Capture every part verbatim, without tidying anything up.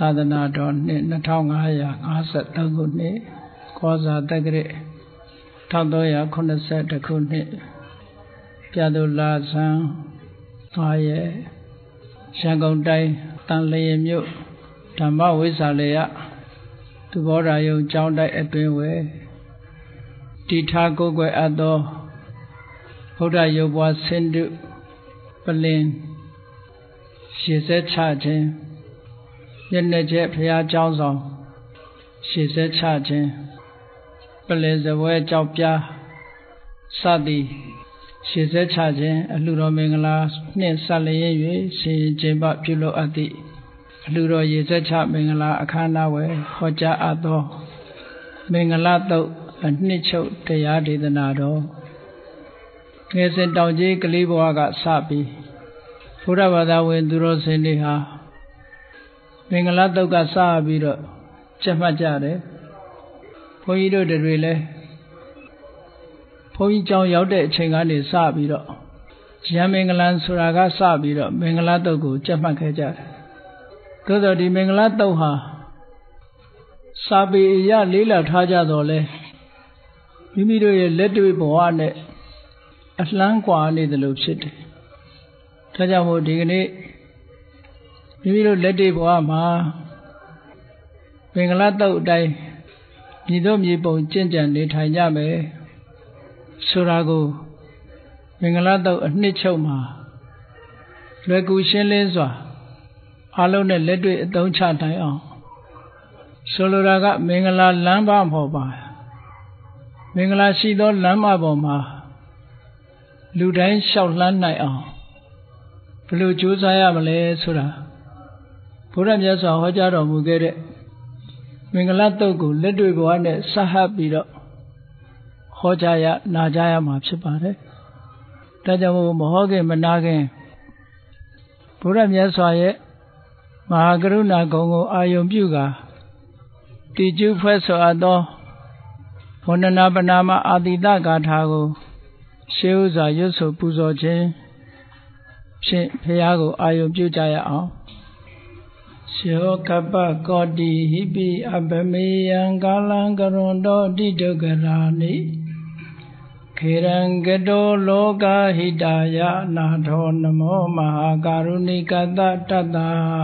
သာသနာတော်နှစ်နှစ်ထောင်ငါးရာငါးဆယ်သုံးခုနှစ်ကောဇာတက္ကရာတစ်ထောင်သုံးရာခုနှစ်ဆယ်တစ်ခုနှစ်ပြသုလာဇန်ငါးရက်ရန်ကုန်တိုင်းတန်လျင်မြို့ဓမ္မဝိဇ္ဇာလယသူဘောဓာယုံကျောင်းတိုက်အတွင်းဝယ်တည်ထားကိုယ်ွယ်အပ်သောဗုဒ္ဓရုပ်ပွားဆင်းတုပလင်ရှေ့ဆက်ချခြင်းမျက်နှာချက်ဘုရားကျောင်းဆောင်ရှေ့ဆက်ချခြင်းပလင်စပွဲကြောက်ပြားစသည်ရှေ့ဆက်ချခြင်းအလှတော်မင်္ဂလာနှင့်ဆက်လျက်၍ရှင်ကျင်းပပြုလုပ်အပ်သည့်အလှတော်ရေဆက်ချမင်္ဂလာအခမ်းအနားဝယ်ဟောကြားအပ်သောမင်္ဂလာတုတ်အနှစ်ချုပ်တရားဒေသနာတော်ငယ်စဉ်တောင်ကြီးကလေးဘဝကစပြီးဘုရားဘာသာဝင်သူတော်စင်တွေဟာမင်္ဂလာတုတ်ကစပြီးတော့ကျက်မှတ်ကြတယ်ဘုန်းကြီးတို့တွေလည်းဘုန်းကြီးကျောင်းရောက်တဲ့အချိန်ကနေစပြီးတော့ရံမင်္ဂလန်ဆိုတာကစပြီးတော့မင်္ဂလာတုတ်ကိုကျက်မှတ်ခဲ့ကြတယ်သို့သော်ဒီမင်္ဂလာတုတ်ဟာစာပေအရလေးလာထားကြတော့လဲမိမိတို့ရဲ့လက်တွေ့ဘဝနဲ့အလှမ်းကွာနေတယ်လို့ဖြစ်တယ်ဒါကြောင့်မို့ဒီကနေ့မိမိတို့လက်တွေ့ဘဝမှာမင်္ဂလာတုတ်အတိုင်းမြည်တို့မြည်ပုံကျင့်ကြံနေထိုင်ကြမယ်ဆိုတာကိုမင်္ဂလာတုတ်အနှစ်ချုပ်မှာလွယ်ကူရှင်းလင်းစွာအလုံးနဲ့လက်တွေ့အသုံးချနိုင်အောင်ဆိုလိုတာကမင်္ဂလာလမ်းမပေါ်ပါမင်္ဂလာရှိသောလမ်းမပေါ်မှာလူတိုင်းလျှောက်လှမ်းနိုင်အောင်ဘယ်လိုကြိုးစားရမလဲဆိုတာဘုရားမြတ်စွာဟောကြားတော်မူခဲ့တဲ့မင်္ဂလာတုတ်ကိုလက်တွေ့ဘဝနဲ့ဆက်ဟပ်ပြီးတော့ဟောကြားရနာကြားရမှာဖြစ်ပါတယ်။ဒါကြောင့်မို့မဟောခင်မနာခင်ဘုရားမြတ်စွာရဲ့မဟာကရုဏာဂုဏ်ကိုအာယုံပြုကာတည်ကျူးဖွဲ့ဆိုအပ်သောဝန္ဒနာပနာမအာတိတဂါထာကိုရှေးဥစွာရွတ်ဆိုပူဇော်ခြင်းဖြင့်ဘုရားကိုအာယုံပြုကြရအောင်ယောကပ္ပကောတိဟိပိအပမေယံကာလံကရွန်တောတိဒုက္ခရာနိခေရံကတောလောကဟိတယနာထောနမောမဟာကာရုဏိကတတတ္တ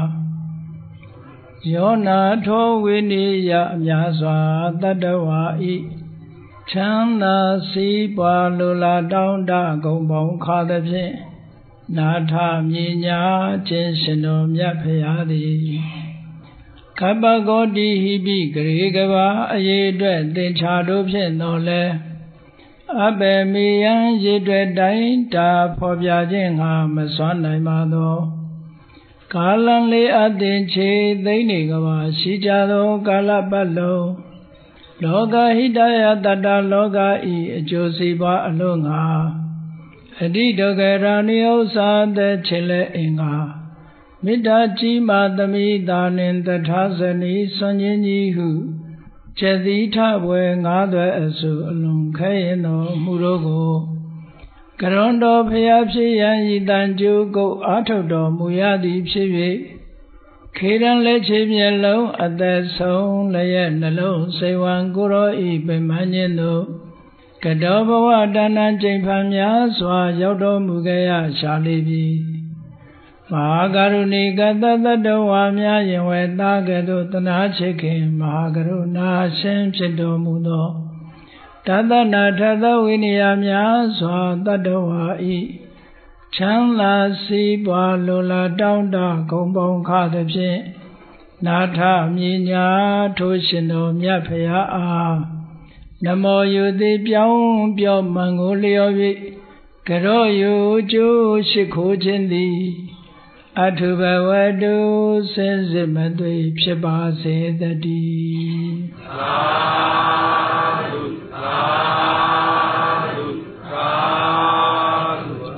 ယောနာထောဝိနိယအများစွာတတ္တဝါဤချမ်းသာစီးပွားလိုလားတောင်းတဂုံပေါင်းခါသဖြင့်နာထမြညာခြင်းရှင်တော်မြတ်ဖရာသည်ကပ္ပကောတိဟိပိဂရေကဘာအရေးအတွက်သင်္ချာတို့ဖြင့်တော်လဲအဘေမေယံရေအတွက်တိုင်းတာဖော်ပြခြင်းငါမစွမ်းနိုင်ပါသောကာလံလေးအသင်ချေသိမ့်နေကဘာရှိကြသောကာလပတ်လုံးလောကဟိတယတတ္တလောကဤအကျိုးစီးပွားအလုံးငါအတိဒုက္ခရာနိဥ္စာသက်ချေလဲအင်္ဂါမေတ္တာကြီးမာသမိတာနှင့်တထာဇနီဆွန်ခြင်းကြီးဟုကျက်သီထဘွယ်ငါးသွဲအစုအလွန်ခဲရင်တော်မူတို့ကိုကရွန်တော်ဖျားဖြစ်ရန်ဤတန်ကျိုးကုတ်အာထုတ်တော်မူရသည်ဖြစ်၍ခေရန်လက်ချေမျက်လုံးအသက်ဆုံးလည်းရဲ့နှလုံးစိတ်ဝံကိုရောဤပင်မခြင်းတို့ကတောဘဝတဏ္ဍကျိန်ဖန်များစွာရောက်တော်မူခဲ့ရရှာလိပြီမဟာကရုဏီကတတတ္တဝါများယင်ဝဲသားကဲ့သို့တနာချစ်ခင်မဟာကရုဏာရှင်ဖြစ်တော်မူသောတသနာထသဝိနည်းများစွာတတ္တဝါဤချမ်းသာစီးပွားလိုလားတောင်းတဂုံပေါင်းခါသဖြင့်နာထမြညာထိုးရှင်တော်မြတ်ဖရာအားနမောယုတိပြောင်းပြောမှန်ကိုလျော်၍ကရောယုကျိုးရှိခိုးခြင်းသည်အထုဘဝတုစင်စစ်မသွေဖြစ်ပါစေတည်းသာဓုသာဓုသာဓု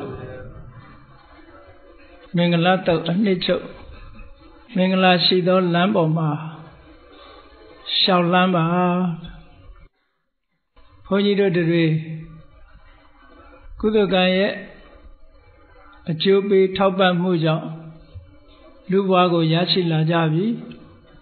မင်္ဂလာတုတ်အနှစ်ချုပ်မင်္ဂလာရှိသောလမ်းပေါ်မှာရှောက်လမ်းပါဘုန်းကြီးတို့တွေကုသကံရဲ့အကျိုးပေးထောက်ပံ့မှုကြောင့်လူဘဝကိုရရှိလာကြပြီ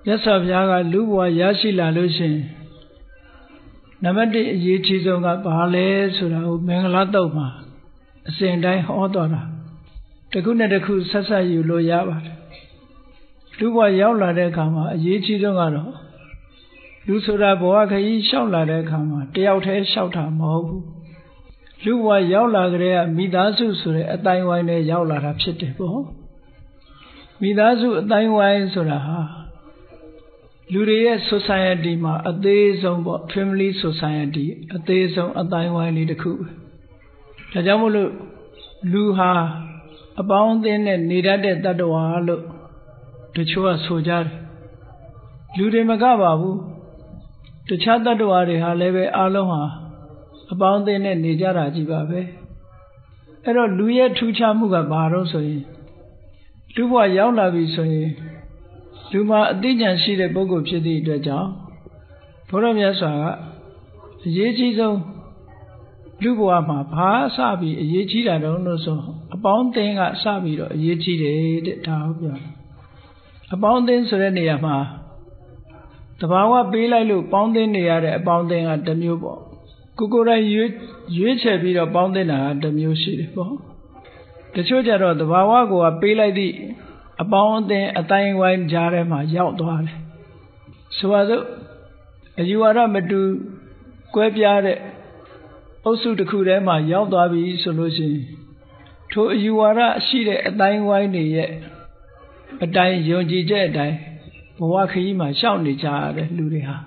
မြတ်စွာဘုရားကလူဘဝရရှိလာလို့ရှိရင်နံပါတ်တစ်အရေးကြီးဆုံးကဘာလဲဆိုတာကိုမင်္ဂလာတုတ်မှာအစဉ်တိုင်းဟောတော်တာတစ်ခုနဲ့တစ်ခုဆက်ဆက်ယူလို့ရပါတယ်လူဘဝရောက်လာတဲ့အခါမှာအရေးကြီးဆုံးကတော့လူဆိုတာဘဝခရီးလျှောက်လာတဲ့အခါမှာတယောက်တည်းလျှောက်တာမဟုတ်ဘူးလူဘဝရောက်လာကြတဲ့မိသားစုဆိုတဲ့အတိုင်းဝိုင်းနဲ့ရောက်လာတာဖြစ်တယ်ပေါ့မိသားစုအတိုင်းဝိုင်းဆိုတာဟာလူတွေရဲ့ society မှာအသေးဆုံးပေါ့ family society အသေးဆုံးအတိုင်းဝိုင်းလေးတစ်ခုဒါကြောင့်မို့လို့လူဟာအပေါင်းအသင်းနဲ့နေတတ်တဲ့တ attva လို့တချို့ကဆိုကြတယ်လူတွေမကပါဘူးတခြားတ attva တွေဟာလည်းပဲအားလုံးဟာအပေါင်းအသင်းနဲ့နေကြတာကြီးပါပဲအဲ့တော့လူရဲ့ထူးခြားမှုကဘာလို့ဆိုရင်လူဘဝရောက်လာပြီဆိုရင်လူမှာအသိဉာဏ်ရှိတဲ့ပုဂ္ဂိုလ်ဖြစ်သည့်အတွက်ကြောင့်ဘုရားမြတ်စွာကအရေးကြီးဆုံးလူဘဝမှာဘာစပြီးအရေးကြီးတာတုံးလို့ဆိုအပေါင်းအသင်းကစပြီးတော့အရေးကြီးတယ်တဲ့ဒါဟုတ်ပြောအပေါင်းအသင်းဆိုတဲ့နေရာမှာတဘာဝပေးလိုက်လို့ပေါင်းသင်းနေရတဲ့အပေါင်းအသင်းကတစ်မျိုးပေါ့ကိုကိုယ်တိုင်ရွေးရွေးချယ်ပြီးတော့ပေါင်းသင်းတာကတစ်မျိုးရှိတယ်ပေါ့တချို့ကြတော့တဘာဝကိုကပေးလိုက်သည့်အပေါင်းအသင်းအတိုင်းဝိုင်းကြားထဲမှာရောက်သွားတယ်ဆိုပါစို့အယူဝါဒမတူကွဲပြားတဲ့အုပ်စုတစ်ခုထဲမှာရောက်သွားပြီဆိုလို့ရှိရင်ထိုအယူဝါဒရှိတဲ့အတိုင်းဝိုင်းတွေရဲ့အတိုင်းယုံကြည်ချက်အတိုင်းဘဝခရီးမှာရှောက်နေကြရတယ်လူတွေဟာ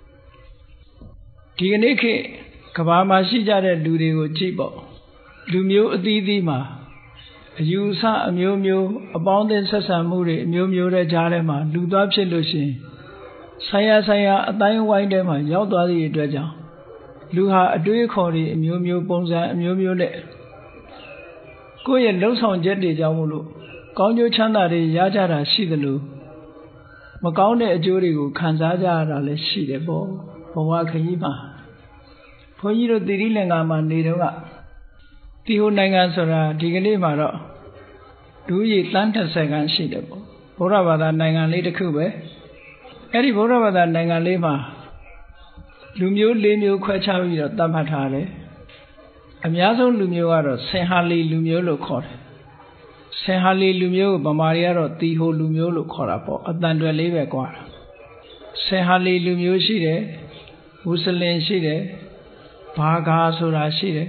ဒီကနေ့ခေတ်ကဘာမှာရှိကြတဲ့လူတွေကိုကြည့်ပေါ့လူမျိုးအသီးသီးမှာအယူဆအမျိုးမျိုးအပေါင်းအသင်းဆက်ဆံမှုတွေအမျိုးမျိုးတဲ့ကြားထဲမှာလူသွားဖြစ်လို့ရှိရင်ဆိုင်ရာဆိုင်ရာအတိုင်းဝိုင်းထဲမှာရောက်သွားသည့်အတွက်ကြောင့်လူဟာအတွေးအခေါ်တွေအမျိုးမျိုးပုံစံအမျိုးမျိုးနဲ့ကိုယ့်ရဲ့လှုပ်ဆောင်ချက်တွေကြောင့်မို့လို့ကောင်းကျိုးချမ်းသာတွေရကြတာရှိသလိုမကောင်းတဲ့အကျိုးတွေကိုခံစားကြရတာလည်းရှိတယ်ပေါ့ဘဝခရီးမှာဘုန်းကြီးတို့သီရိလင်္ကာမှာနေတော့ကတီဟိုနိုင်ငံဆိုတာဒီကနေ့မှာတော့ဒူးရီတန်းတစ်ဆယ်ခန်းရှိတယ်ပေါ့ဗုဒ္ဓဘာသာနိုင်ငံလေးတစ်ခုပဲအဲ့ဒီဗုဒ္ဓဘာသာနိုင်ငံလေးမှာလူမျိုး၄မျိုးခွဲခြားပြီးတော့သတ်မှတ်ထားတယ်အများဆုံးလူမျိုးကတော့ဆင်ဟာလီလူမျိုးလို့ခေါ်တယ်ဆင်ဟာလီလူမျိုးကိုဗမာတွေကတော့တီဟိုလူမျိုးလို့ခေါ်တာပေါ့အတန်တွယ်လေးပဲကွာဆင်ဟာလီလူမျိုးရှိတယ်မွတ်စလင်ရှိတယ်ဘာဂါဆိုတာရှိတယ်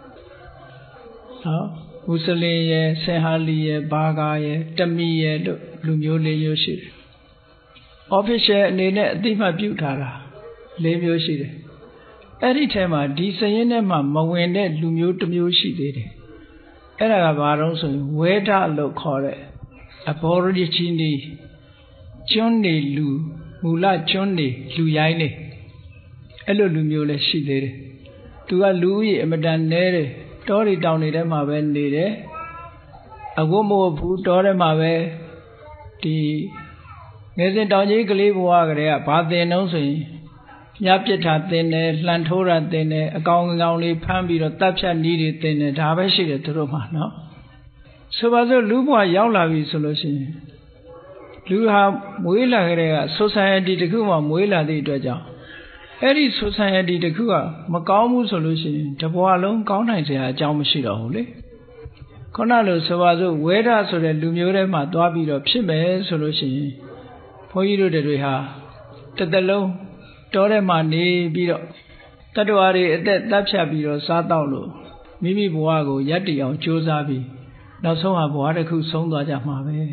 နော်မွတ်စလင်ရဲ့ဆင်ဟာလီရဲ့ဘာဂါရဲ့တမီရဲ့တို့လူမျိုးလေးမျိုးရှိတယ် official အနေနဲ့အသိမှတ်ပြုထားတာလေးမျိုးရှိတယ်အဲ့ဒီထဲမှာဒီစရင်ထဲမှာမဝင်တဲ့လူမျိုးတစ်မျိုးရှိသေးတယ်အဲ့ဒါကဘာလို့ဆိုရင်ဝဲဒလို့ခေါ်တဲ့ Aborigine ကျွန်းနေလူမူလကျွန်းနေလူရိုင်းနေအဲ့လိုလူမျိုးလည်းရှိသေးတယ်သူကလူဦးရေအမတန်နည်းတယ်တောတွေတောင်တွေထဲမှာပဲနေတယ်အဝတ်မဝတ်ဘူးတောထဲမှာပဲဒီငယ်စဉ်တောင်ကြီးကလေးဘဝကလေးကဘာသင်တော့ဆိုရင်ညပြစ်တာသင်တယ်လှန်ထိုးတာသင်တယ်အကောင်အကောင်လေးဖမ်းပြီးတော့တပ်ဖြတ်နည်းတွေသင်တယ်ဒါပဲရှိတယ်သူတို့မှာနော်ဆိုပါစို့လူဘဝရောက်လာပြီဆိုလို့ရှိရင်လူဟာမွေးလာကြတဲ့က society တခုမှမွေးလာတဲ့အတွက်ကြောင့်အဲ့ဒီ society တခုကမကောင်းဘူးဆိုလို့ရှိရင်တဘဝလုံးကောင်းနိုင်စရာအကြောင်းမရှိတော့ဘူးလေခုနလိုဆိုပါစို့ဝဲဒဆိုတဲ့လူမျိုးထဲမှာသွားပြီးတော့ဖြစ်မယ်ဆိုလို့ရှိရင်ဘုန်းကြီးတို့တွေဟာတစ်သက်လုံးတောထဲမှာနေပြီးတော့တတ္တဝါတွေအသက်တပ်ဖြတ်ပြီးတော့စားတော့လို့မိမိဘဝကိုရပ်တည်အောင်ကြိုးစားပြီးနောက်ဆုံးဟာဘဝတစ်ခုဆုံးသွားကြမှာပဲ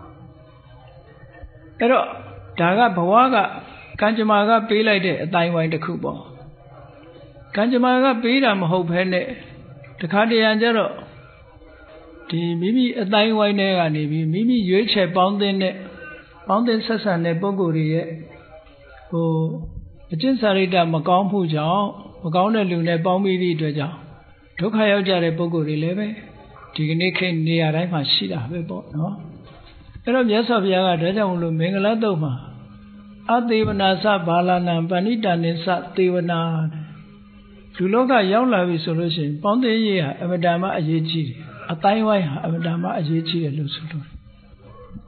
အဲ့တော့ဒါကဘဝကကံကြမ္မာကပေးလိုက်တဲ့အတိုင်းဝိုင်းတစ်ခုပေါ့ကံကြမ္မာကပေးတာမဟုတ်ဘဲနဲ့တခါတရံကျတော့ဒီမိမိအတိုင်းဝိုင်းထဲကနေပြီးမိမိရွေးချယ်ပေါင်းသင်းတဲ့ပေါင်းသင်းဆက်ဆံတဲ့ပုဂ္ဂိုလ်တွေရဲ့ဟိုအကျင့်စာရိတ္တမကောင်းမှုကြောင့်မကောင်းတဲ့လူနဲ့ပေါင်းပြီးသည့်အတွက်ကြောင့်ဒုက္ခရောက်ကြတဲ့ပုဂ္ဂိုလ်တွေလည်းပဲဒီကနေ့ခေတ်နေရာတိုင်းမှာရှိတာပဲပေါ့နော်အဲ့တော့မြတ်စွာဘုရားကဒါကြောင့်မလို့မင်္ဂလာတုတ်မှာအသေဝနာစဘာလနံပဏိတနိစသေဝနာလူလောကရောက်လာပြီဆိုလို့ရှိရင်ပေါင်းသင်းရေးဟာအမတ္တမအရေးကြီးတယ်အတိုင်းဝိုင်းဟာအမတ္တမအရေးကြီးတယ်လို့ဆိုလို့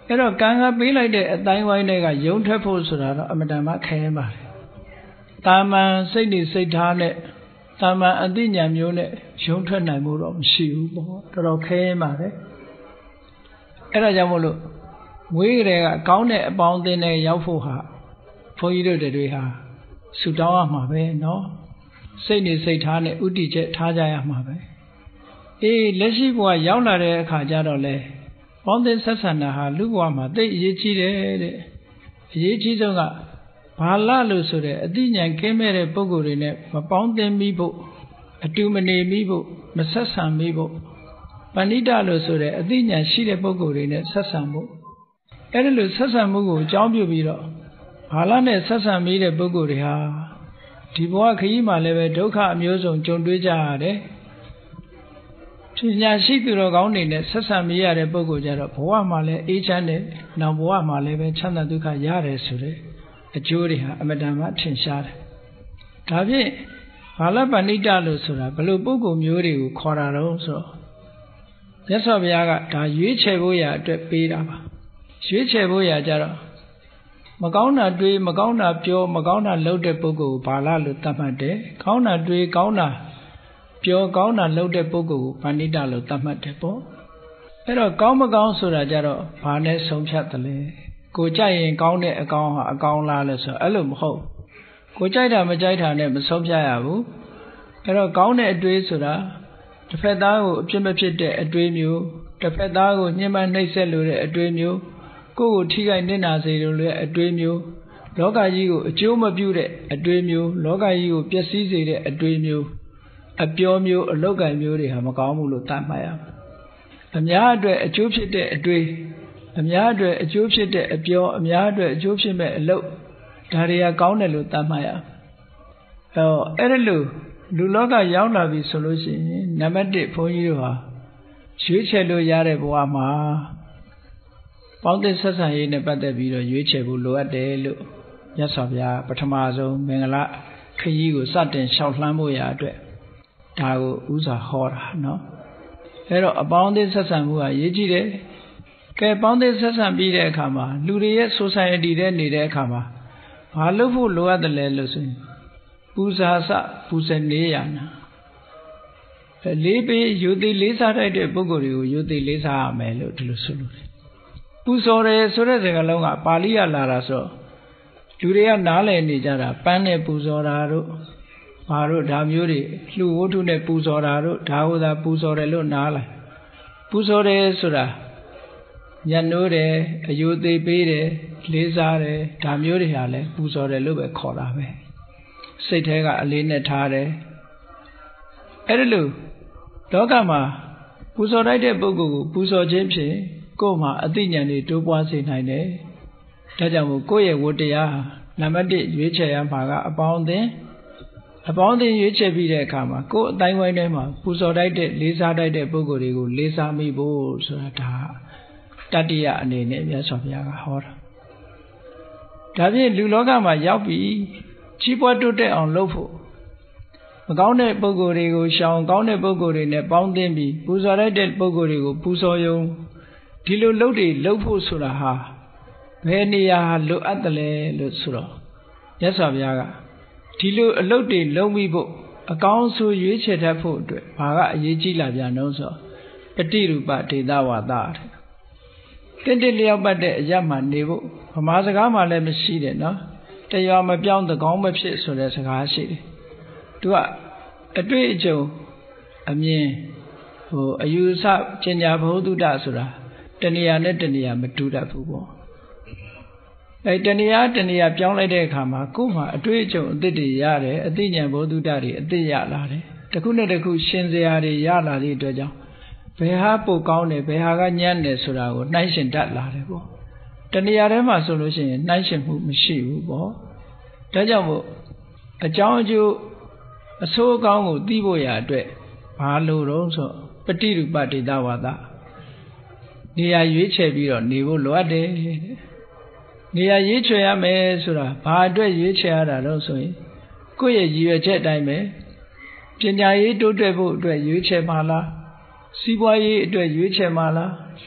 အဲ့တော့ကံကပေးလိုက်တဲ့အတိုင်းဝိုင်းတွေကယုံထွက်ဖို့ဆိုတာတော့အမတန်မှခဲရင်ပါတယ်တာမန်စိတ်နေစိတ်ထားနဲ့တာမန်အသိဉာဏ်မျိုးနဲ့ယုံထွက်နိုင်မှုတော့မရှိဘူးပေါ့တော်တော်ခဲရင်ပါတယ်အဲ့ဒါကြောင့်မို့လို့မွေးကလေးကကောင်းတဲ့အပေါင်းအသင်းတွေရောက်ဖို့ဟာဘုန်းကြီးတို့တွေဟာဆူတောင်းရမှာပဲเนาะစိတ်နေစိတ်ထားနဲ့ဥတည်ချက်ထားကြရမှာပဲအေးလက်ရှိဘဝရောက်လာတဲ့အခါကျတော့လေပေါင်းသင်းဆက်ဆံတာဟာလူဘဝမှာသိအရေးကြီးတယ်တဲ့အရေးကြီးဆုံးကဘာလလို့ဆိုတဲ့အသိဉာဏ်ကင်းမဲ့တဲ့ပုဂ္ဂိုလ်တွေနဲ့မပေါင်းသင်းမိဖို့အတူမနေမိဖို့မဆက်ဆံမိဖို့ပဏိတလို့ဆိုတဲ့အသိဉာဏ်ရှိတဲ့ပုဂ္ဂိုလ်တွေနဲ့ဆက်ဆံဖို့အဲ့ဒီလိုဆက်ဆံမှုကိုအကြောင်းပြုပြီးတော့ဘာလနဲ့ဆက်ဆံမိတဲ့ပုဂ္ဂိုလ်တွေဟာဒီဘဝခရီးမှာလည်းပဲဒုက္ခအမျိုးစုံကြုံတွေ့ကြရတယ်ပညာရှိသူတော်ကောင်းတွေနဲ့ဆက်ဆံမိရတဲ့ပုဂ္ဂိုလ်ကြတော့ဘဝမှာလည်းအေးချမ်းတယ်နောက်ဘဝမှာလည်းပဲချမ်းသာဒုက္ခရတယ်ဆိုတဲ့အကျိုးတွေဟာအမတန်မှထင်ရှားတယ်ဒါဖြင့်ဘာလပဏိတလို့ဆိုတာဘယ်လိုပုဂ္ဂိုလ်မျိုးတွေကိုခေါ်တာတော့ဆိုမြတ်စွာဘုရားကဒါရွေးချယ်ဖို့ရာအတွက်ပေးတာပါရွေးချယ်ဖို့ရာကြတော့မကောင်းတာတွေးမကောင်းတာပြောမကောင်းတာလုပ်တဲ့ပုဂ္ဂိုလ်ကိုဘာလလို့သတ်မှတ်တယ်ကောင်းတာတွေးကောင်းတာပြောကောင်းတာလုပ်တဲ့ပုဂ္ဂိုလ်ကိုပဏိတလို့သတ်မှတ်တယ်ပေါ့အဲ့တော့ကောင်းမကောင်းဆိုတာကြတော့ဘာနဲ့ဆုံးဖြတ်တယ်လဲကိုကြိုက်ရင်ကောင်းတဲ့အကောင်ဟာအကောင်လားလဲဆိုအဲ့လိုမဟုတ်ကိုကြိုက်တာမကြိုက်တာနဲ့မဆုံးဖြတ်ရဘူးအဲ့တော့ကောင်းတဲ့အတွေးဆိုတာတစ်ဖက်သားကိုအပြစ်မဖြစ်တဲ့အတွေးမျိုးတစ်ဖက်သားကိုညှဉ်းပန်းနှိပ်စက်လို့တဲ့အတွေးမျိုးကိုယ့်ကိုထိခိုက်နစ်နာစေလို့တဲ့အတွေးမျိုးလောကကြီးကိုအကျိုးမပြုတဲ့အတွေးမျိုးလောကကြီးကိုပျက်စီးစေတဲ့အတွေးမျိုးအပြောမျိုးအလောက်ကံမျိုးတွေဟာမကောင်းဘူးလို့သတ်မှတ်ရမယ်အများအတွက်အကျိုးဖြစ်တဲ့အတွေးအများအတွက်အကျိုးဖြစ်တဲ့အပြောအများအတွက်အကျိုးဖြစ်မဲ့အလုပ်ဒါတွေကကောင်းတယ်လို့သတ်မှတ်ရမယ်အဲတော့အဲ့ဒီလိုလူလောကရောက်လာပြီဆိုလို့ရှိရင်နံပါတ်တစ်ဘုန်းကြီးတို့ဟာရွေးချယ်လို့ရတဲ့ဘဝမှာပေါင်းသင်းဆက်ဆံရေးနဲ့ပတ်သက်ပြီးတော့ရွေးချယ်ဖို့လိုအပ်တယ်လို့မြတ်စွာဘုရားပထမဆုံးမင်္ဂလာခရီးကိုစတင်လျှောက်လှမ်းဖို့ရာအတွက်ဒါကိုဥစွာဟောတာနော်အဲ့တော့အပေါင်းအသင်းဆက်ဆံမှုဟာရေးကြည့်တယ်ကဲပေါင်းသင်းဆက်ဆံပြီးတဲ့အခါမှာလူတွေရဲ့ society ထဲနေတဲ့အခါမှာဘာလုပ်ဖို့လိုအပ်တယ်လဲလို့ဆိုရင်ပူဇာစပူဇနေရနာလေးပေးယူသည်လေးစားတတ်တဲ့ပုဂ္ဂိုလ်တွေကိုယူသည်လေးစားရမယ်လို့ဒီလိုဆိုလို့ပူဇော်တယ်ဆိုတဲ့စကားလုံးကပါဠိရလာတာဆိုလူတွေကနားလည်နေကြတာပန်းနဲ့ပူဇော်တာတို့ဘာတို့ဒါမျိုးတွေလှူဝတ္ထုနဲ့ပူဇော်တာတို့ဒါဟိုသာပူဇော်တယ်လို့နားလိုက်ပူဇော်တယ်ဆိုတာညနိုးတယ်အယုသေးပေးတယ်လေးစားတယ်ဒါမျိုးတွေဟာလည်းပူဇော်တယ်လို့ပဲခေါ်တာပဲစိတ်ထဲကအလေးနဲ့ထားတယ်အဲ့ဒါလို့လောကမှာပူဇော်လိုက်တဲ့ပုဂ္ဂိုလ်ကိုပူဇော်ခြင်းဖြင့်ကိုယ်မှာအသိဉာဏ်တွေတိုးပွားစေနိုင်တယ်ဒါကြောင့်မို့ကိုယ့်ရဲ့ဝတ္တရားနံပါတ်တစ်ရွေးချယ်ရမှာကအပေါင်းအသင်းအပေါင်းအသင်းရွေးချယ်ပြီးတဲ့အခါမှာကိုယ်အတိုင်းဝိုင်းထဲမှာပူဇော်လိုက်တဲ့လေးစားလိုက်တဲ့ပုဂ္ဂိုလ်တွေကိုလေးစားမိဖို့ဆိုတာဒါတတ္တိယအနေနဲ့မြတ်စွာဘုရားကဟောတာဒါဖြင့်လူလောကမှာရောက်ပြီးကြီးပွားတိုးတက်အောင်လုပ်ဖို့မကောင်းတဲ့ပုဂ္ဂိုလ်တွေကိုရှောင်ကောင်းတဲ့ပုဂ္ဂိုလ်တွေနဲ့ပေါင်းသင်းပြီးပူဇော်လိုက်တဲ့ပုဂ္ဂိုလ်တွေကိုပူဇော်ယုံဒီလိုလုပ်တွေလုပ်ဖို့ဆိုတာဟာဘယ်နေရာလိုအပ်တယ်လဲလို့ဆိုတော့မြတ်စွာဘုရားကဒီလိုအလုပ်တွေလုပ်ပြီးဖို့အကောင်းဆုံးရွေးချယ်တတ်ဖို့အတွက်ဘာကအရေးကြီးလာပြန်လို့ဆိုပฏิရူပဒေသဝါဒတဲ့တင့်တလျောက်ပတ်တဲ့အရမှနေဖို့ဗမာစကားမှလည်းမရှိတယ်နော်တရွာမပြောင်းတကောင်းမဖြစ်ဆိုတဲ့စကားရှိတယ်သူကအတွေ့အကြုံအမြင်ဟိုအယူဆပညာဘုဒ္ဓတဆိုတာတဏှာနဲ့တဏှာမတူတတ်ဘူးပေါ့အဲတဏှာတဏှာပြောင်းလိုက်တဲ့အခါမှာကိုယ်မှာအတွေ့အကြုံအသစ်တွေရတယ်အသိဉာဏ်ဘုဒ္ဓတတွေအသစ်ရလာတယ်တစ်ခုနဲ့တစ်ခုရှင်းစရာတွေရလာသည့်အတွက်ကြောင့်ဘယ်ဟာပိုကောင်းတယ်ဘယ်ဟာကညံ့တယ်ဆိုတာကိုနှိုင်းယှဉ်တတ်လာတယ်ပေါ့တဏှာထဲမှာဆိုလို့ရှိရင်နှိုင်းယှဉ်မှုမရှိဘူးပေါ့ဒါကြောင့်မို့အကြောင်းအကျိုးအဆိုးအကောင်းကိုသိဖို့ရာအတွက်ဘာလို့တော့ဆိုပฏิရူပဒေသဝါဒနေရာရွေးချယ်ပြီးတော့နေဖို့လိုအပ်တယ်နေရာရွေးချယ်ရမယ်ဆိုတာဘာအတွက်ရွေးချယ်ရတာတော့ဆိုရင်ကိုယ့်ရဲ့ရည်ရွယ်ချက်အတိုင်းပဲပညာရေးတိုးတက်ဖို့အတွက်ရွေးချယ်ပါလားစီးပွားရေးအတွက်ရွေးချယ်ပါလား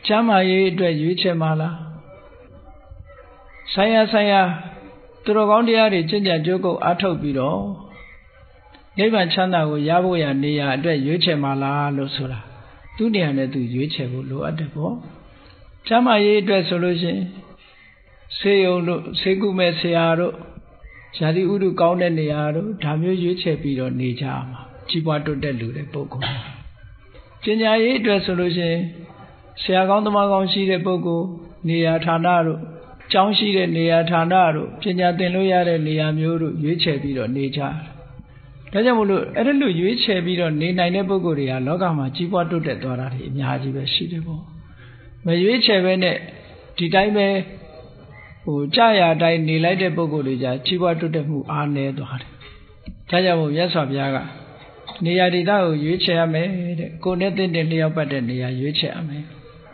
ကျမ်းမာရေးအတွက်ရွေးချယ်မှာလားဆိုင်ရာဆိုင်ရာသူတော်ကောင်းတရားတွေကျင့်ကြံကြိုးကုပ်အားထုတ်ပြီးတော့နိဗ္ဗာန်ချမ်းသာကိုရဖို့ရနေရာအတွက်ရွေးချယ်မှာလားလို့ဆိုတာသူ့နေရာနဲ့သူရွေးချယ်ဖို့လိုအပ်တယ်ပေါ့ကျမ်းမာရေးအတွက်ဆိုလို့ရှိရင်ဆေးရုံတို့ဆေးကုမဲ့ဆရာတို့ဇာတိဥဒုကောင်းတဲ့နေရာတို့ဒါမျိုးရွေးချယ်ပြီးတော့နေကြမှာကြီးပွားတိုးတက်လူတဲ့ပုဂ္ဂိုလ်ပညာရေးအတွက်ဆိုလို့ရှိရင်ဆရာကောင်းသမားကောင်းရှိတဲ့ပုဂ္ဂိုလ်နေရာဌာနတို့ကျောင်းရှိတဲ့နေရာဌာနတို့ပညာသင်လို့ရတဲ့နေရာမျိုးတို့ရွေးချယ်ပြီးတော့နေကြတယ်ဒါကြောင့်မို့လို့အဲ့ဒါလိုရွေးချယ်ပြီးတော့နေနိုင်တဲ့ပုဂ္ဂိုလ်တွေကလောကမှာကြီးပွားတိုးတက်သွားတာတွေအများကြီးပဲရှိတယ်ပေါ့မရွေးချယ်ပဲနဲ့ဒီတိုင်းပဲဟိုကြာရတိုင်းနေလိုက်တဲ့ပုဂ္ဂိုလ်တွေじゃကြီးပွားတိုးတက်မှုအားနည်းသွားတယ်ဒါကြောင့်မို့မြတ်စွာဘုရားကနေရာဒေသကိုရွေးချယ်ရမယ်တဲ့ကိုယ်နဲ့တင့်တယ်လျောက်ပတ်တဲ့နေရာရွေးချယ်ရမယ်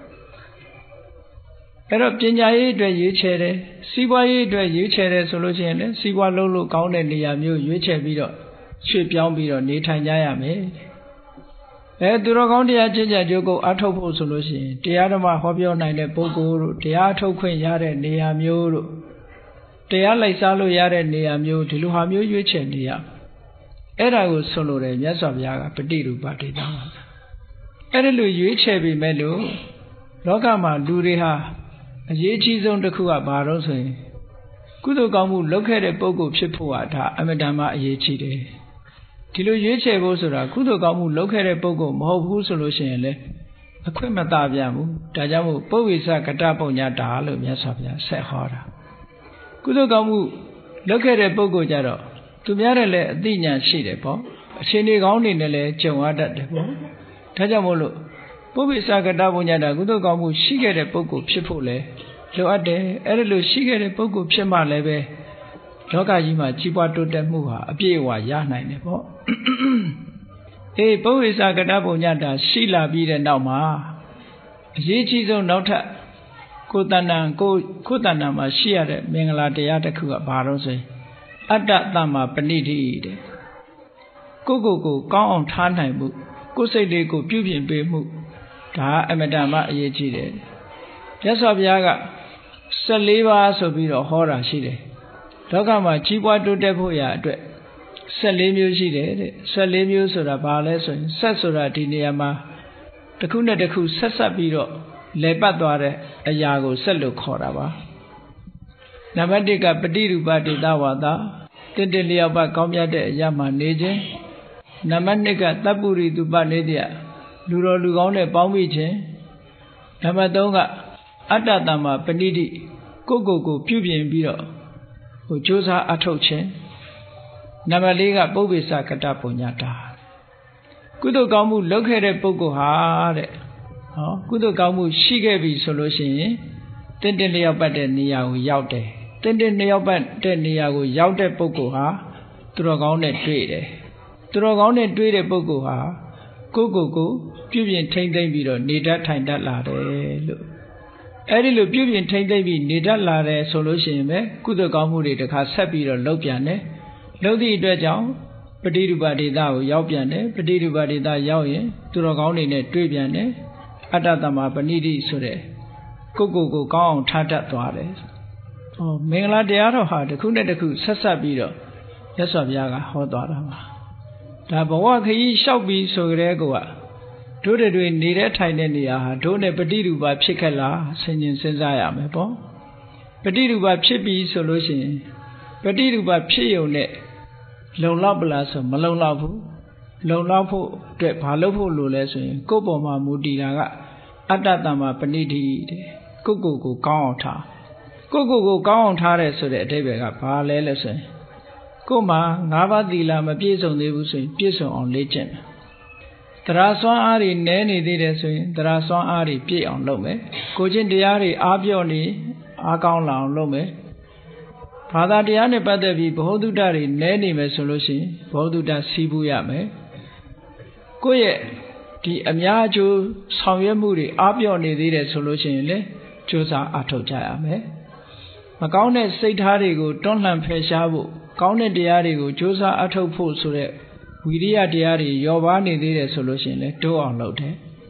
အဲ့တော့ပညာရေးအတွက်ရွေးချယ်တယ်စီးပွားရေးအတွက်ရွေးချယ်တယ်ဆိုလို့ရှိရင်လည်းစီးပွားလုပ်လို့ကောင်းတဲ့နေရာမျိုးရွေးချယ်ပြီးတော့ရွှေ့ပြောင်းပြီးတော့နေထိုင်ကြရမယ်အဲသူတော်ကောင်းတရားကျင့်ကြံကြိုးကိုအထောက်ဖို့ဆိုလို့ရှိရင်တရားဓမ္မဟောပြောနိုင်တဲ့ပုဂ္ဂိုလ်တို့တရားထုတ်ခွင့်ရတဲ့နေရာမျိုးတို့တရားလိုက်စားလို့ရတဲ့နေရာမျိုးဒီလိုဟာမျိုးရွေးချယ်နေရအဲ့ဒါကိုဆိုလိုတယ်မြတ်စွာဘုရားကပฏิရူပဒေတာအဲ့ဒီလိုရွေးချယ်ပြီးမဲ့လို့လောကမှာလူတွေဟာအရေးကြီးဆုံးတစ်ခုကဘာလို့ဆိုရင်ကုသိုလ်ကောင်းမှုလုပ်ခဲ့တဲ့ပုဂ္ဂိုလ်ဖြစ်ဖို့ဟာဒါအမြဲတမ်းအရေးကြီးတယ်ဒီလိုရွေးချယ်ဖို့ဆိုတာကုသိုလ်ကောင်းမှုလုပ်ခဲ့တဲ့ပုဂ္ဂိုလ်မဟုတ်ဘူးဆိုလို့ရှိရင်လေအခွင့်မသာပြန်ဘူးဒါကြောင့်မို့ပုဗ္ဗေစကတပုံညာတာလို့မြတ်စွာဘုရားဆက်ဟောတာကုသိုလ်ကောင်းမှုလုပ်ခဲ့တဲ့ပုဂ္ဂိုလ်ကြတော့သူများတယ်လည်းအသိဉာဏ်ရှိတယ်ပေါ့အချိန်တွေကောင်းနေတယ်လည်းကြုံရတတ်တယ်ပေါ့ဒါကြောင့်မို့လို့ပုဗ္ဗေစကတပုံညာတာကုသိုလ်ကောင်းမှုရှိခဲ့တဲ့ပုဂ္ဂိုလ်ဖြစ်ဖို့လေလိုအပ်တယ်အဲ့ဒါလို့ရှိခဲ့တဲ့ပုဂ္ဂိုလ်ဖြစ်မှလည်းပဲလောကကြီးမှာကြီးပွားတိုးတက်မှုဟာအပြည့်အဝရနိုင်တယ်ပေါ့အေးပုဗ္ဗေစကတပုံညတာရှိလာပြီးတဲ့နောက်မှာအရေးကြီးဆုံးနောက်ထပ်ကိုယ်တဏ္ဍာကိုကိုယ်တဏ္ဍာမှာရှိရတဲ့မင်္ဂလာတရားတစ်ခုကဘာလို့ဆိုရင်အတ္တသမ္မာပဏိတိတဲ့ကိုကိုကိုကောင်းအောင်ထားနိုင်မှုကိုယ်စိတ်လေးကိုပြုပြင်ပေးမှုဒါအမတန်မှအရေးကြီးတယ်မြတ်စွာဘုရားကဆယ်လေးပါးဆိုပြီးတော့ဟောတာရှိတယ်လောကမှာကြီးပွားတိုးတက်ဖို့ရာအတွက်ဆယ်လေးမျိုးရှိတယ်တဲ့ဆယ်လေးမျိုးဆိုတာဘာလဲဆိုရင်ဆက်ဆိုတာဒီနေရာမှာတစ်ခုနဲ့တစ်ခုဆက်ဆက်ပြီးတော့လဲပတ်သွားတဲ့အရာကိုဆက်လို့ခေါ်တာပါနံပါတ်တစ်ကပฏิရူပဒေသဝါဒတင့်တယ်လျောက်ပတ်ကောင်းမြတ်တဲ့အရာမှာနေခြင်းနံပါတ်နှစ်ကတပ္ပုရိတုပနေတ္တလူတော်လူကောင်းနဲ့ပေါင်းမိခြင်းနံပါတ်သုံးကအတ္တတမ္မာပဏိတိကိုကိုကိုပြုပြင်ပြီးတော့ဟိုကြိုးစားအထောက်ခြင်းနံပါတ်လေးကပုဗ္ဗေစကတပုံညတာကုသိုလ်ကောင်းမှုလုပ်ခဲ့တဲ့ပုဂ္ဂိုလ်ဟာတဲ့ဟောကုသိုလ်ကောင်းမှုရှိခဲ့ပြီဆိုလို့ရှိရင်တင့်တယ်လျောက်ပတ်တဲ့နေရာကိုရောက်တယ်တင့်တယ်လျောက်ပတ်တဲ့နေရာကိုရောက်တဲ့ပုဂ္ဂိုလ်ဟာသူတော်ကောင်းနဲ့တွေ့တယ်သူတော်ကောင်းနဲ့တွေ့တဲ့ပုဂ္ဂိုလ်ဟာကိုကိုကိုပြုပြင်ထိမ့်သိမ့်ပြီးတော့နေတတ်ထိုင်တတ်လာတယ်လို့အဲ့ဒီလိုပြုပြင်ထိမ့်သိမ့်ပြီးနေတတ်လာတယ်ဆိုလို့ရှိရင်ပဲကုသိုလ်ကောင်းမှုတွေတခါဆက်ပြီးတော့လုပ်ပြန်တယ်လုပ်သည့်အတွက်ကြောင့်ပฏิရူပဒေသကိုရောက်ပြန်တယ်ပฏิရူပဒေသရောက်ရင်သူတော်ကောင်းတွေနဲ့တွေ့ပြန်တယ်အတ္တတမ္မာပဏိတိဆိုတဲ့ကိုကိုကိုကောင်းအောင်ထားတတ်သွားတယ်ဟောမင်္ဂလာတရားတော်ဟာတစ်ခုနဲ့တစ်ခုဆက်ဆက်ပြီးတော့မြတ်စွာဘုရားကဟောသွားတာပါဒါဘဝခရီးလျှောက်ပြီးဆိုကြတဲ့ကောတို့တွေနေတဲ့ထိုင်တဲ့နေရာဟာတို့နဲ့ပฏิရူပဖြစ်ခဲ့လားဆင်ញင်စဉ်းစားရမယ်ပေါ့ပฏิရူပဖြစ်ပြီးဆိုလို့ရှိရင်ပฏิရူပဖြစ်ုံနဲ့လုံလောက်ပလားဆိုမလုံလောက်ဘူးလုံလောက်ဖို့အတွက်ဘာလုပ်ဖို့လိုလဲဆိုရင်ကိုယ့်ပေါ်မှာမူတည်တာကအတ္တတမ္မာပဏိတိတဲ့ကိုယ့်ကိုယ်ကိုကောင်းအောင်ထားကိုယ့်ကိုယ်ကိုကောင်းအောင်ထားတယ်ဆိုတဲ့အဓိပ္ပာယ်ကဘာလဲလဲဆိုရင်ကိုယ်မှာငါးပါးသီလမပြည့်စုံသေးဘူးဆိုရင်ပြည့်စုံအောင်လေ့ကျင့်မယ်တရားစွမ်းအားတွေနည်းနေသေးတယ်ဆိုရင်တရားစွမ်းအားတွေပြည့်အောင်လုပ်မယ်ကိုချင်းတရားတွေအားပြော့နေအားကောင်းလာအောင်လုပ်မယ်ဘာသာတရားနဲ့ပတ်သက်ပြီးဘ ਹੁ တုတ္တတွေနည်းနေမယ်ဆိုလို့ရှိရင်ဘ ਹੁ တုတ္တစီးပူးရမယ်ကိုယ့်ရဲ့ဒီအများအကျိုးဆောင်ရွက်မှုတွေအားပြော့နေသေးတယ်ဆိုလို့ရှိရင်လည်းကြိုးစားအားထုတ်ကြရမယ်မကောင်းတဲ့စိတ်ထားတွေကိုတွန်းလှန်ဖယ်ရှားဖို့ကောင်းတဲ့တရားတွေကိုကြိုးစားအားထုတ်ဖို့ဆိုတဲ့ဝိရိယတရားတွေရောပါနေသေးတယ်ဆိုလို့ရှိရင်လည်းတိုးအောင်လုပ်တယ်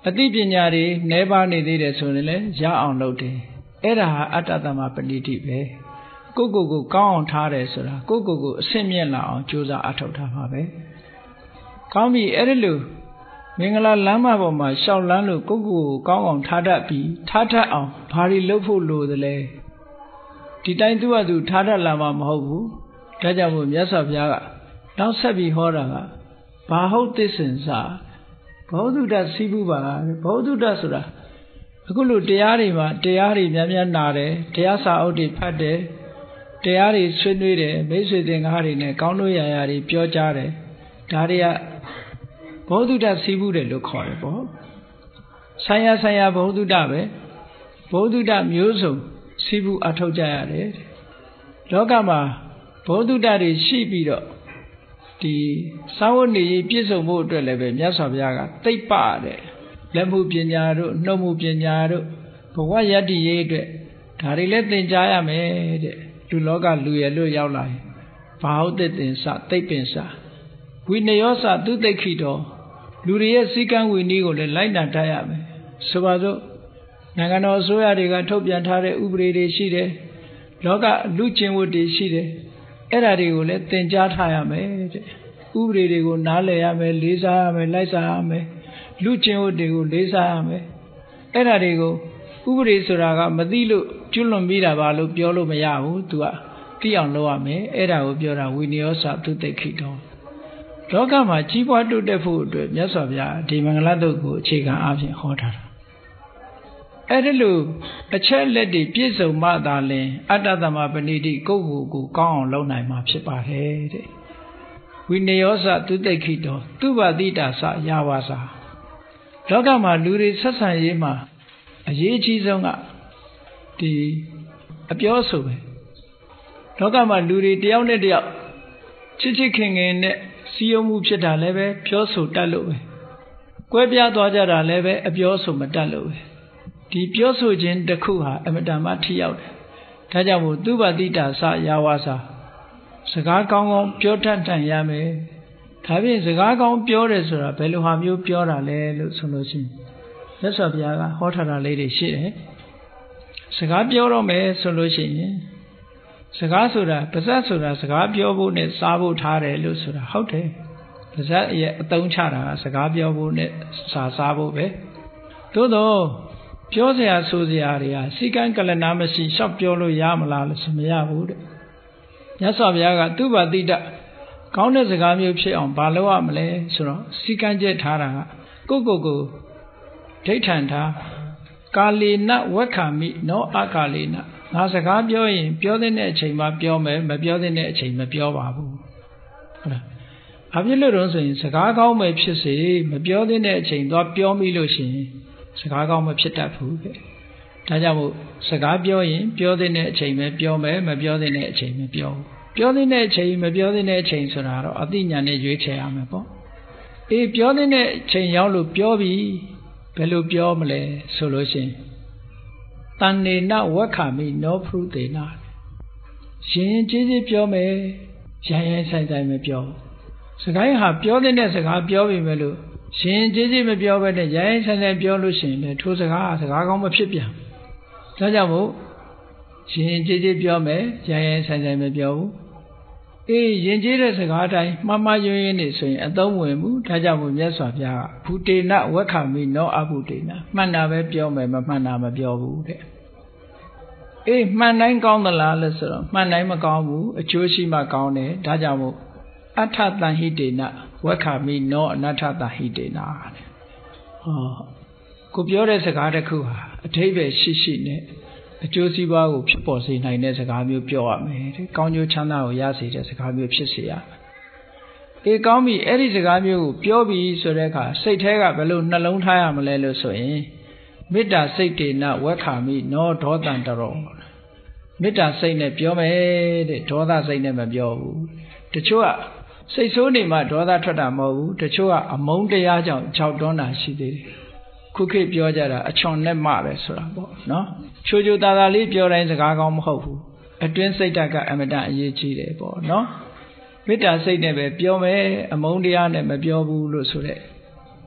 အသိပညာတွေနှဲပါနေသေးတယ်ဆိုရင်လည်းရအောင်လုပ်တယ်အဲ့ဒါဟာအတ္တသမပဏိတိပဲကိုကိုကိုကောင်းအောင်ထားတယ်ဆိုတာကိုကိုကိုအဆင့်မြင့်လာအောင်ကြိုးစားအထောက်ထားပါပဲကောင်းပြီအဲ့ဒီလိုမင်္ဂလာလမ်းမပေါ်မှာရှောက်လန်းလို့ကိုကိုကိုကောင်းအောင်ထားတတ်ပြီးထားတတ်အောင်ဘာတွေလုပ်ဖို့လိုသလဲဒီတိုင်းသူ့အတူထားတတ်လာမှာမဟုတ်ဘူးဒါကြောင့်မို့မြတ်စွာဘုရားကနောက်ဆက်ပြီးဟောတာကဘာဟုတ်သစ္စင်စာဘောဓုတ္တစီးပူပါဘောဓုတ္တဆိုတာအခုလိုတရားတွေမှာတရားတွေများများနာတယ်တရားစာအုပ်တွေဖတ်တယ်တရားတွေဆွေးနွေးတယ်မိတ်ဆွေသင်္ကားတွေနဲ့ကောင်းလို့ရာရာတွေပြောကြတယ်ဒါတွေကဘောဓုတ္တစီးပူတယ်လို့ခေါ်တယ်ပေါ့ဆိုင်ရာဆိုင်ရာဘောဓုတ္တပဲဘောဓုတ္တမျိုးစုံစီးပူအထောက်ကြရတယ်လောကမှာဘောဓုတ္တတွေရှိပြီးတော့ဒီသာဝနေရေးပြည့်စုံဖို့အတွက်လည်းပဲမြတ်စွာဘုရားကသိပ္ပတဲ့လက်မှုပညာတို့နှုတ်မှုပညာတို့ဘဝယတ္တိရေးအတွက်ဒါတွေလည်းသင်ကြားရမယ်တဲ့လူလောကလူရလို့ရောက်လာရင်ဘာဟုတ်တဲ့သင်္စသိပ္ပင်္စဝိနယောစသူသိခိတော်လူတွေရဲ့စည်းကမ်းဝိနည်းကိုလည်းလိုက်နာတတ်ရမယ်ဆိုပါစို့နိုင်ငံတော်အစိုးရတွေကထုတ်ပြန်ထားတဲ့ဥပဒေတွေရှိတယ်လောကလူကျင့်ဝတ်တွေရှိတယ်အဲ့ဒါတွေကိုလည်းသင်ကြားထားရမယ်တဲ့ဥပဒေတွေကိုနားလည်ရမယ်လေးစားရမယ်လိုက်စားရမယ်လူကျင့်ဝတ်တွေကိုလေးစားရမယ်အဲ့ဒါတွေကိုဥပဒေဆိုတာကမသိလို့ကျွလွန်ပြီးတာပါလို့ပြောလို့မရဘူး तू ကသိအောင်လုပ်ရမယ်အဲ့ဒါကိုပြောတာဝိနည်းစသူသိခိတော်လောကမှာကြီးပွားတိုးတက်ဖို့အတွက်မြတ်စွာဘုရားဒီမင်္ဂလာတုတ်ကိုအခြေခံအားဖြင့်ဟောထားတာအဲ့ဒီလိုအချက်လက်တွေပြည့်စုံမှသာလျှင်အတ္တသမပဏိတိကိုယ့်ကိုယ်ကိုကောင်းအောင်လုပ်နိုင်မှာဖြစ်ပါတယ်တဲ့ဝိနယောစသူသိခိတော်သူပတိတာစယာဝါစာလောကမှာလူတွေဆက်ဆံရေးမှာအရေးအကြီးဆုံးကဒီအပြောဆိုပဲလောကမှာလူတွေတယောက်နဲ့တယောက်ချစ်ချစ်ခင်ခင်နဲ့စီယုံမှုဖြစ်တာလည်းပဲပြောဆိုတတ်လို့ပဲကွဲပြားသွားကြတာလည်းပဲအပြောဆိုမတတ်လို့ပဲဒီပြောဆိုခြင်းတစ်ခုဟာအမတန်မှထိရောက်တယ်ဒါကြောင့်မို့သူပတိတာစယာဝါစာစကားကောင်းကောင်းပြောတတ်နိုင်ရမယ်ဒါဖြင့်စကားကောင်းပြောတယ်ဆိုတာဘယ်လိုဟာမျိုးပြောတာလဲလို့ဆိုလို့ရှိရင်မြတ်စွာဘုရားကဟောထားတာလေးတွေရှိတယ်စကားပြောတော့မယ်ဆိုလို့ရှိရင်စကားဆိုတာပါဇက်ဆိုတာစကားပြောဖို့နဲ့စားဖို့ထားတယ်လို့ဆိုတာဟုတ်တယ်ပါဇက်ရဲ့အသုံးချတာကစကားပြောဖို့နဲ့စားစားဖို့ပဲသို့တော့ပြောစရာဆိုစရာတွေဟာစီကံကလနာမရှိရှောက်ပြောလို့ရမလားလို့ဆိုမရဘူးတဲ့မြတ်စွာဘုရားကသူပတိတကောင်းတဲ့စကားမျိုးဖြစ်အောင်ဘာလုပ်ရမလဲဆိုတော့စီကံကျက်ထားတာကကိုကိုကိုဒိဋ္ဌံထားကာလေနဝက္ခမိနောအကာလေနငါစကားပြောရင်ပြောတဲ့အချိန်မှပြောမယ်မပြောတဲ့အချိန်မပြောပါဘူးဟုတ်လားဘာဖြစ်လို့တော့ဆိုရင်စကားကောင်းပဲဖြစ်စေမပြောတဲ့အချိန်တော့ပြောမိလို့ရှိရင်စကားကောင်းမဖြစ်တတ်ဘူးတဲ့ဒါကြောင့်မို့စကားပြောရင်ပြောတဲ့အချိန်ပဲပြောမယ်မပြောတဲ့အချိန်မပြောဘူးပြောတဲ့အချိန်မပြောတဲ့အချိန်ဆိုတာတော့အသိဉာဏ်နဲ့ရွေးချယ်ရမယ်ပေါ့အေးပြောတဲ့အချိန်ရောက်လို့ပြောပြီဘယ်လိုပြောမလဲဆိုလို့ရှိရင်တဏ္ဏေနဝက္ခမိနောဖရုတေနရှင်ကြီးကြီးပြောမယ်ရိုင်းရိုင်းဆိုင်ဆိုင်မပြောစကားဟာပြောတဲ့စကားပြောပြီမဲ့လို့ရှင်ကြီးကြီးမပြောဘဲနဲ့ရိုင်းရိုင်းဆိုင်ဆိုင်ပြောလို့ရှိရင်လည်းထိုစကားစကားကောင်းမဖြစ်ပြန်ဒါကြောင့်မို့ရှင်ကြီးကြီးပြောမယ်ရိုင်းရိုင်းဆိုင်ဆိုင်မပြောဘူးအေးယဉ်ကျေးတဲ့စကားတိုင်းမှားမှားယွင်းယွင်းနေဆိုရင်အသုံးဝင်မှုဒါကြောင့်မို့မြတ်စွာဘုရားကဘူတေနဝက္ခမိနောအဘူတေနမှန်တာပဲပြောမယ်မမှန်တာမပြောဘူးတဲ့အေးမှန်တိုင်းကောင်းသလားလဲဆိုတော့မှန်တိုင်းမကောင်းဘူးအကျိုးရှိမှကောင်းတယ်ဒါကြောင့်မို့အထတန်ဟိတေနဝက္ခမိနောအနထတဟိတေနတဲ့ဟောကိုပြောတဲ့စကားတစ်ခုဟာအထိပ္ပယ်ရှိရှိနဲ့အကျိုးစီးပွားကိုဖြစ်ပေါ်စေနိုင်တဲ့စကားမျိုးပြောရမယ်တဲ့ကောင်းကျိုးချမ်းသာကိုရစေတဲ့စကားမျိုးဖြစ်စေရမယ်အေးကောင်းပြီအဲ့ဒီစကားမျိုးကိုပြောပြီဆိုတဲ့အခါစိတ်ထဲကဘယ်လိုနှလုံးထားရမလဲလို့ဆိုရင်မေတ္တာစိတ်တေနဝက္ခမိနောဒေါသံတရောမေတ္တာစိတ်နဲ့ပြောမယ်တဲ့ဒေါသစိတ်နဲ့မပြောဘူးတချို့ကစိတ်ဆိုးနေမှဒေါသထွက်တာမဟုတ်ဘူးတချို့ကအမုန်းတရားကြောင့်ကြောက်တွန်းတာရှိသေးတယ်ခုခေတ်ပြောကြတာအချွန်နဲ့မှပဲဆိုတာပေါ့နော်ချိုးချိုးသားသားလေးပြောတိုင်းစကားကောင်းမဟုတ်ဘူးအတွင်းစိတ်ဓာတ်ကအမတန်အရေးကြီးတယ်ပေါ့နော်မေတ္တာစိတ်နဲ့ပဲပြောမယ်အမုန်းတရားနဲ့မပြောဘူးလို့ဆိုတဲ့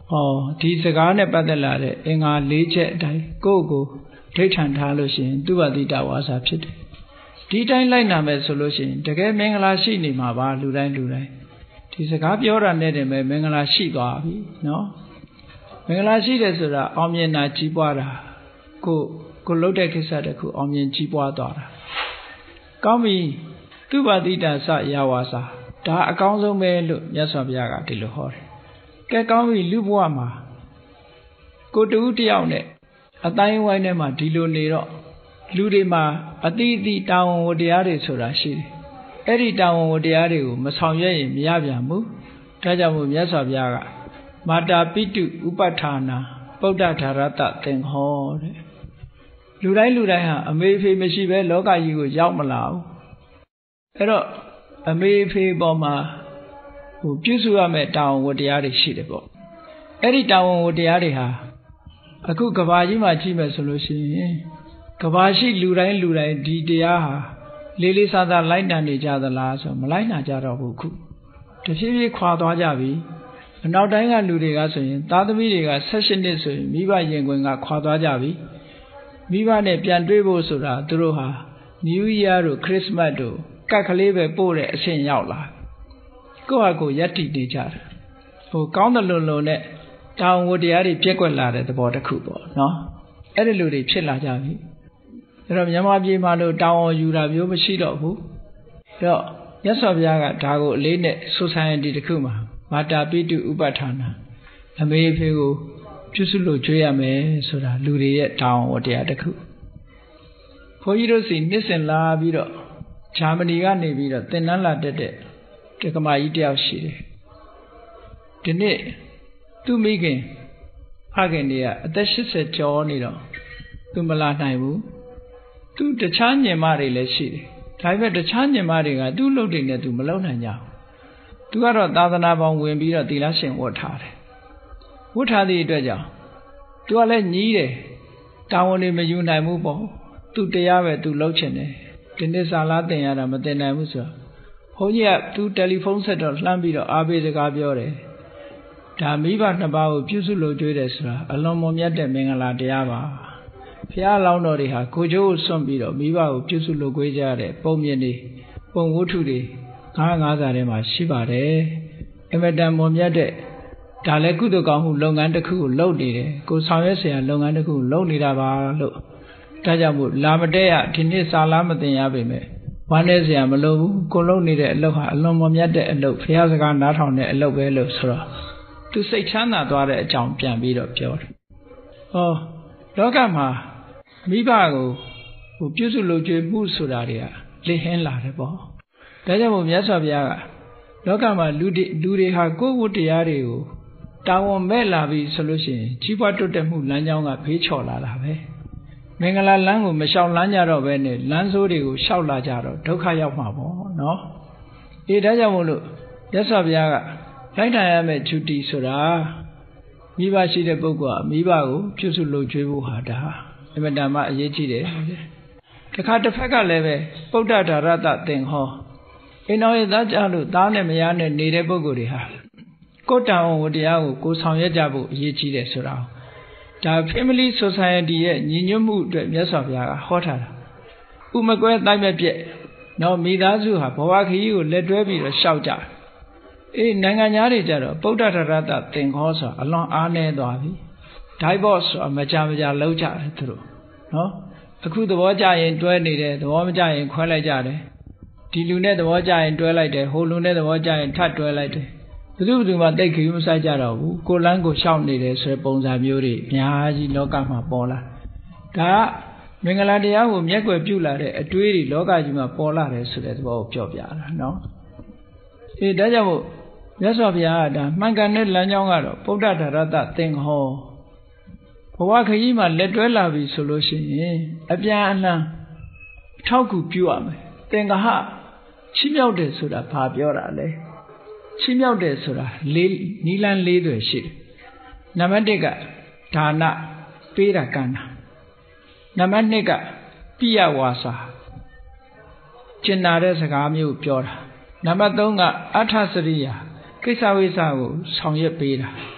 哦，ဒီစကားနဲ့ပတ်သက်လာတဲ့အင်္ဂါ၄ချက်အတိုင်းကိုယ့်ကိုဒိဋ္ဌံထားလို့ရှိရင်သူဝတိတဝါစာဖြစ်တယ်ဒီတိုင်းလိုက်နာမယ်ဆိုလို့ရှိရင်တကယ်မင်္ဂလာရှိနေမှာပါလူတိုင်းလူတိုင်းဒီစကားပြောတာနဲ့တည်းပဲမင်္ဂလာရှိသွားပြီနော်မင်္ဂလာရှိတယ်ဆိုတာအောင်မြင်တာကြီးပွားတာကိုကိုလှုပ်တဲ့ကိစ္စတခုအောင်မြင်ကြီးပွားသွားတာကောင်းပြီသူဝတိတသယဝါစာဒါအကောင်းဆုံးပဲလို့မြတ်စွာဘုရားကဒီလိုဟောတယ်ကဲကောင်းပြီလူဘဝမှာကိုတူတယောက်နဲ့အတိုင်းဝိုင်းထဲမှာဒီလိုနေတော့လူတွေမှာအတိအသီတာဝန်ဝတ္တရားတွေဆိုတာရှိတယ်အဲ့ဒီတာဝန်ဝတ္တရားတွေကိုမဆောင်ရွက်ရင်မရပြန်ဘူးဒါကြောင့်မို့မြတ်စွာဘုရားကမာတာပိတုဥပဋ္ဌာနာပုဒ္ဒဓာရတသင်္ဟောတဲ့လူတိုင်းလူတိုင်းဟာအမေဖေမရှိဘဲလောကကြီးကိုရောက်မလာဘူးအဲ့တော့အမေဖေပေါ်မှာဟိုပြုစုရမယ့်တာဝန်ဝတ္တရားတွေရှိတယ်ပေါ့အဲ့ဒီတာဝန်ဝတ္တရားတွေဟာအခုကဘာကြီးမှာကြည့်မယ်ဆိုလို့ရှိရင်ကဘာရှိလူတိုင်းလူတိုင်းဒီတရားဟာလေးလေးစားစားလိုက်နာနေကြသလားဆိုမလိုက်နာကြတော့ဘူးခုတဖြည်းဖြည်းခွာသွားကြပြီအနောက်တိုင်းကလူတွေကဆိုရင်သားသမီးတွေက၁၈နှစ်ဆိုရင်မိဘရင်ခွင်ကခွာသွားကြပြီမိဘနဲ့ပြန်တွေ့ဖို့ဆိုတာသူတို့ဟာ New Year တို့ Christmas တို့ကတ်ကလေးပဲပို့တဲ့အဆင့်ရောက်လာကိုယ့်ဟာကိုယ်ယက်တည်နေကြတယ်ဟိုကောင်းတယ်လို့လို့နဲ့တောင်ဝတရားတွေပြက်ကွက်လာတဲ့သဘောတစ်ခုပေါ့နော်အဲ့ဒီလူတွေဖြစ်လာကြပြီအဲ့တော့မြန်မာပြည်မှာလို့တောင်ဝယူတာမျိုးမရှိတော့ဘူးအဲ့တော့မြတ်စွာဘုရားကဒါကိုအလေးနဲ့ society တစ်ခုမှာမာတာပိတုဥပဋ္ဌာနာအမေအဖေကိုပြုစုလို့ကြွေးရမယ်ဆိုတာလူတွေရဲ့တောင်ဝတရားတစ်ခုဘုန်းကြီးတို့စီနှစ်စဉ်လာပြီးတော့ဂျာမနီကနေပြီးတော့သင်တန်းလာတက်တဲ့တက္ကမကြီးတယောက်ရှိတယ်ဒီနေ့သူ့မိခင်ဖခင်တွေကအသက်၈၀ကျော်နေတော့သူမလာနိုင်ဘူးသူတခြားညီမတွေလည်းရှိတယ်ဒါပေမဲ့တခြားညီမတွေကသူ့လုပ်တွေနဲ့သူမလုပ်နိုင်ကြဘူးသူကတော့သာသနာပေါင်းဝင်ပြီးတော့သီလရှင်ဝတ်ထားတယ်ဝတ်ထားသည့်အတွက်ကြောင့်သူကလည်းညီးတယ်တာဝန်တွေမယူနိုင်ဘူးပေါ့သူတရားပဲသူလုပ်ချင်တယ်ဒီနေ့စာလားတင်ရတာမတင်နိုင်ဘူးဆိုတော့ဘုန်းကြီးကသူတယ်လီဖုန်းဆက်တော့လှမ်းပြီးတော့အားပေးစကားပြောတယ်ဒါမိဘနှစ်ပါးကိုပြုစုလို့ကြွေးတယ်ဆိုတာအလွန်မွန်မြတ်တဲ့မင်္ဂလာတရားပါဘုရားလောင်းတော်တွေဟာကိုကျိုးကိုစွန့်ပြီးတော့မိဘကိုပြုစုလို့ကြွေးကြတဲ့ပုံမြင်တွေပုံဝတ္ထုတွေငါးငါးစာထဲမှာရှိပါတယ်အမတန်မွန်မြတ်တဲ့ဒါလည်းကုသိုလ်ကောင်းမှုလုပ်ငန်းတစ်ခုကိုလုပ်နေတယ်ကိုဆောင်ရွက်เสียလုပ်ငန်းတစ်ခုကိုလုပ်နေတာပါလို့ဒါကြောင့်မို့လာမတဲ့ရဒီနေ့စာလားမတင်ရပေမဲ့ဝမ်းနေเสียမလို့ဘူးကိုလုပ်နေတဲ့အလုပ်ဟာအလွန်မွန်မြတ်တဲ့အလုပ်ဘုရားစကားနားထောင်တဲ့အလုပ်ပဲလို့ဆိုတော့သူစိတ်ချမ်းသာသွားတဲ့အကြောင်းပြန်ပြီးတော့ပြောတယ်။ဟောလောကမှာမိဘကိုဟိုပြုစုလုပ်ကြွေးမှုဆိုတာတွေကလစ်ဟင်းလာတယ်ပေါ့။ဒါကြောင့်မို့မြတ်စွာဘုရားကလောကမှာလူတွေလူတွေဟာကိုယ့်ဝတ္တရားတွေကိုတာဝန်မဲ့လာပြီဆိုလို့ရှိရင်ကြီးပွားတိုးတက်မှုလမ်းကြောင်းကဖေးချော်လာတာပဲ။မင်္ဂလာလမ်းကိုမလျှောက်လမ်းကြတော့ပဲနဲ့လမ်းဆိုးတွေကိုလျှောက်လာကြတော့ဒုက္ခရောက်မှာပေါ့နော်။အေးဒါကြောင့်မို့လို့မြတ်စွာဘုရားကလိုက်ထိုင်ရမယ့်ဂျူတီဆိုတာမိဘရှိတဲ့ပုဂ္ဂိုလ်ကမိဘကိုပြုစုလုပ်ကြွေးဖို့ဟာဒါအမတန်မှအရေးကြီးတယ်တခါတစ်ဖက်ကလည်းပဲပုဒ္ဒဓာရတသင်္ဟောအိမ်တော်ရဲ့သားကြလို့သားနဲ့မယားနဲ့နေတဲ့ပုဂ္ဂိုလ်တွေဟာကိုယ်တန်ဝတရားကိုကိုယ်ဆောင်ရွက်ကြဖို့အရေးကြီးတယ်ဆိုတာဒါ Family Society ရဲ့ညီညွတ်မှုအတွက်မြတ်စွာဘုရားကဟောထားတာဥမကွဲတိုင်းမဲ့ပြက်နော်မိသားစုဟာဘဝခရီးကိုလက်တွဲပြီးတော့ရှောက်ကြအေးနိုင်ငံသားတွေကြတော့ပုဒ္ဒဓာရတသင်္ဟောဆိုအလွန်အားနည်းသွားပြီ divorce ဆိုမကြမကြလောက်ကြတယ်သူတို့နော်အခုသဘောကျရင်တွဲနေတယ်သဘောမကျရင်ခွဲလိုက်ကြတယ်ဒီလူနဲ့သဘောကျရင်တွဲလိုက်တယ်ဟိုလူနဲ့သဘောကျရင်ထပ်တွဲလိုက်တယ်ဘယ်သူဘယ်သူမှတိတ်ခရီးမဆိုင်ကြတော့ဘူးကိုလန်းကိုရှောက်နေတယ်ဆိုတဲ့ပုံစံမျိုးတွေအများကြီးလောကမှာပေါ်လာဒါကမင်္ဂလာတရားကိုမျက်ွယ်ပြုလာတဲ့အတွေးတွေလောကကြီးမှာပေါ်လာတယ်ဆိုတဲ့သဘောကိုပြောပြတာနော်အေးဒါကြောင့်မို့မြတ်စွာဘုရားကဒါမှန်ကန်တဲ့လမ်းကြောင်းကတော့ပုဒ္ဒဓာရတသင်္ဟောဘဝခရီးမှာလက်တွဲလာပြီဆိုလို့ရှိရင်အပြန်အလှန်ထောက်ကူပြုရမယ်သင်္ဃဟချီးမြှောက်တယ်ဆိုတာဘာပြောတာလဲချီးမြှောက်တယ်ဆိုတာလေးနီလန်းလေးတွေရှိတယ်နံပါတ်တစ်ကဒါနပေးတာကမ်းတာနံပါတ်နှစ်ကပိယဝါစာကျင်နာတဲ့စကားမျိုးပြောတာနံပါတ်သုံးကအဋ္ဌစရိယာကိစ္စဝိစ္စကိုဆောင်ရွက်ပေးတာ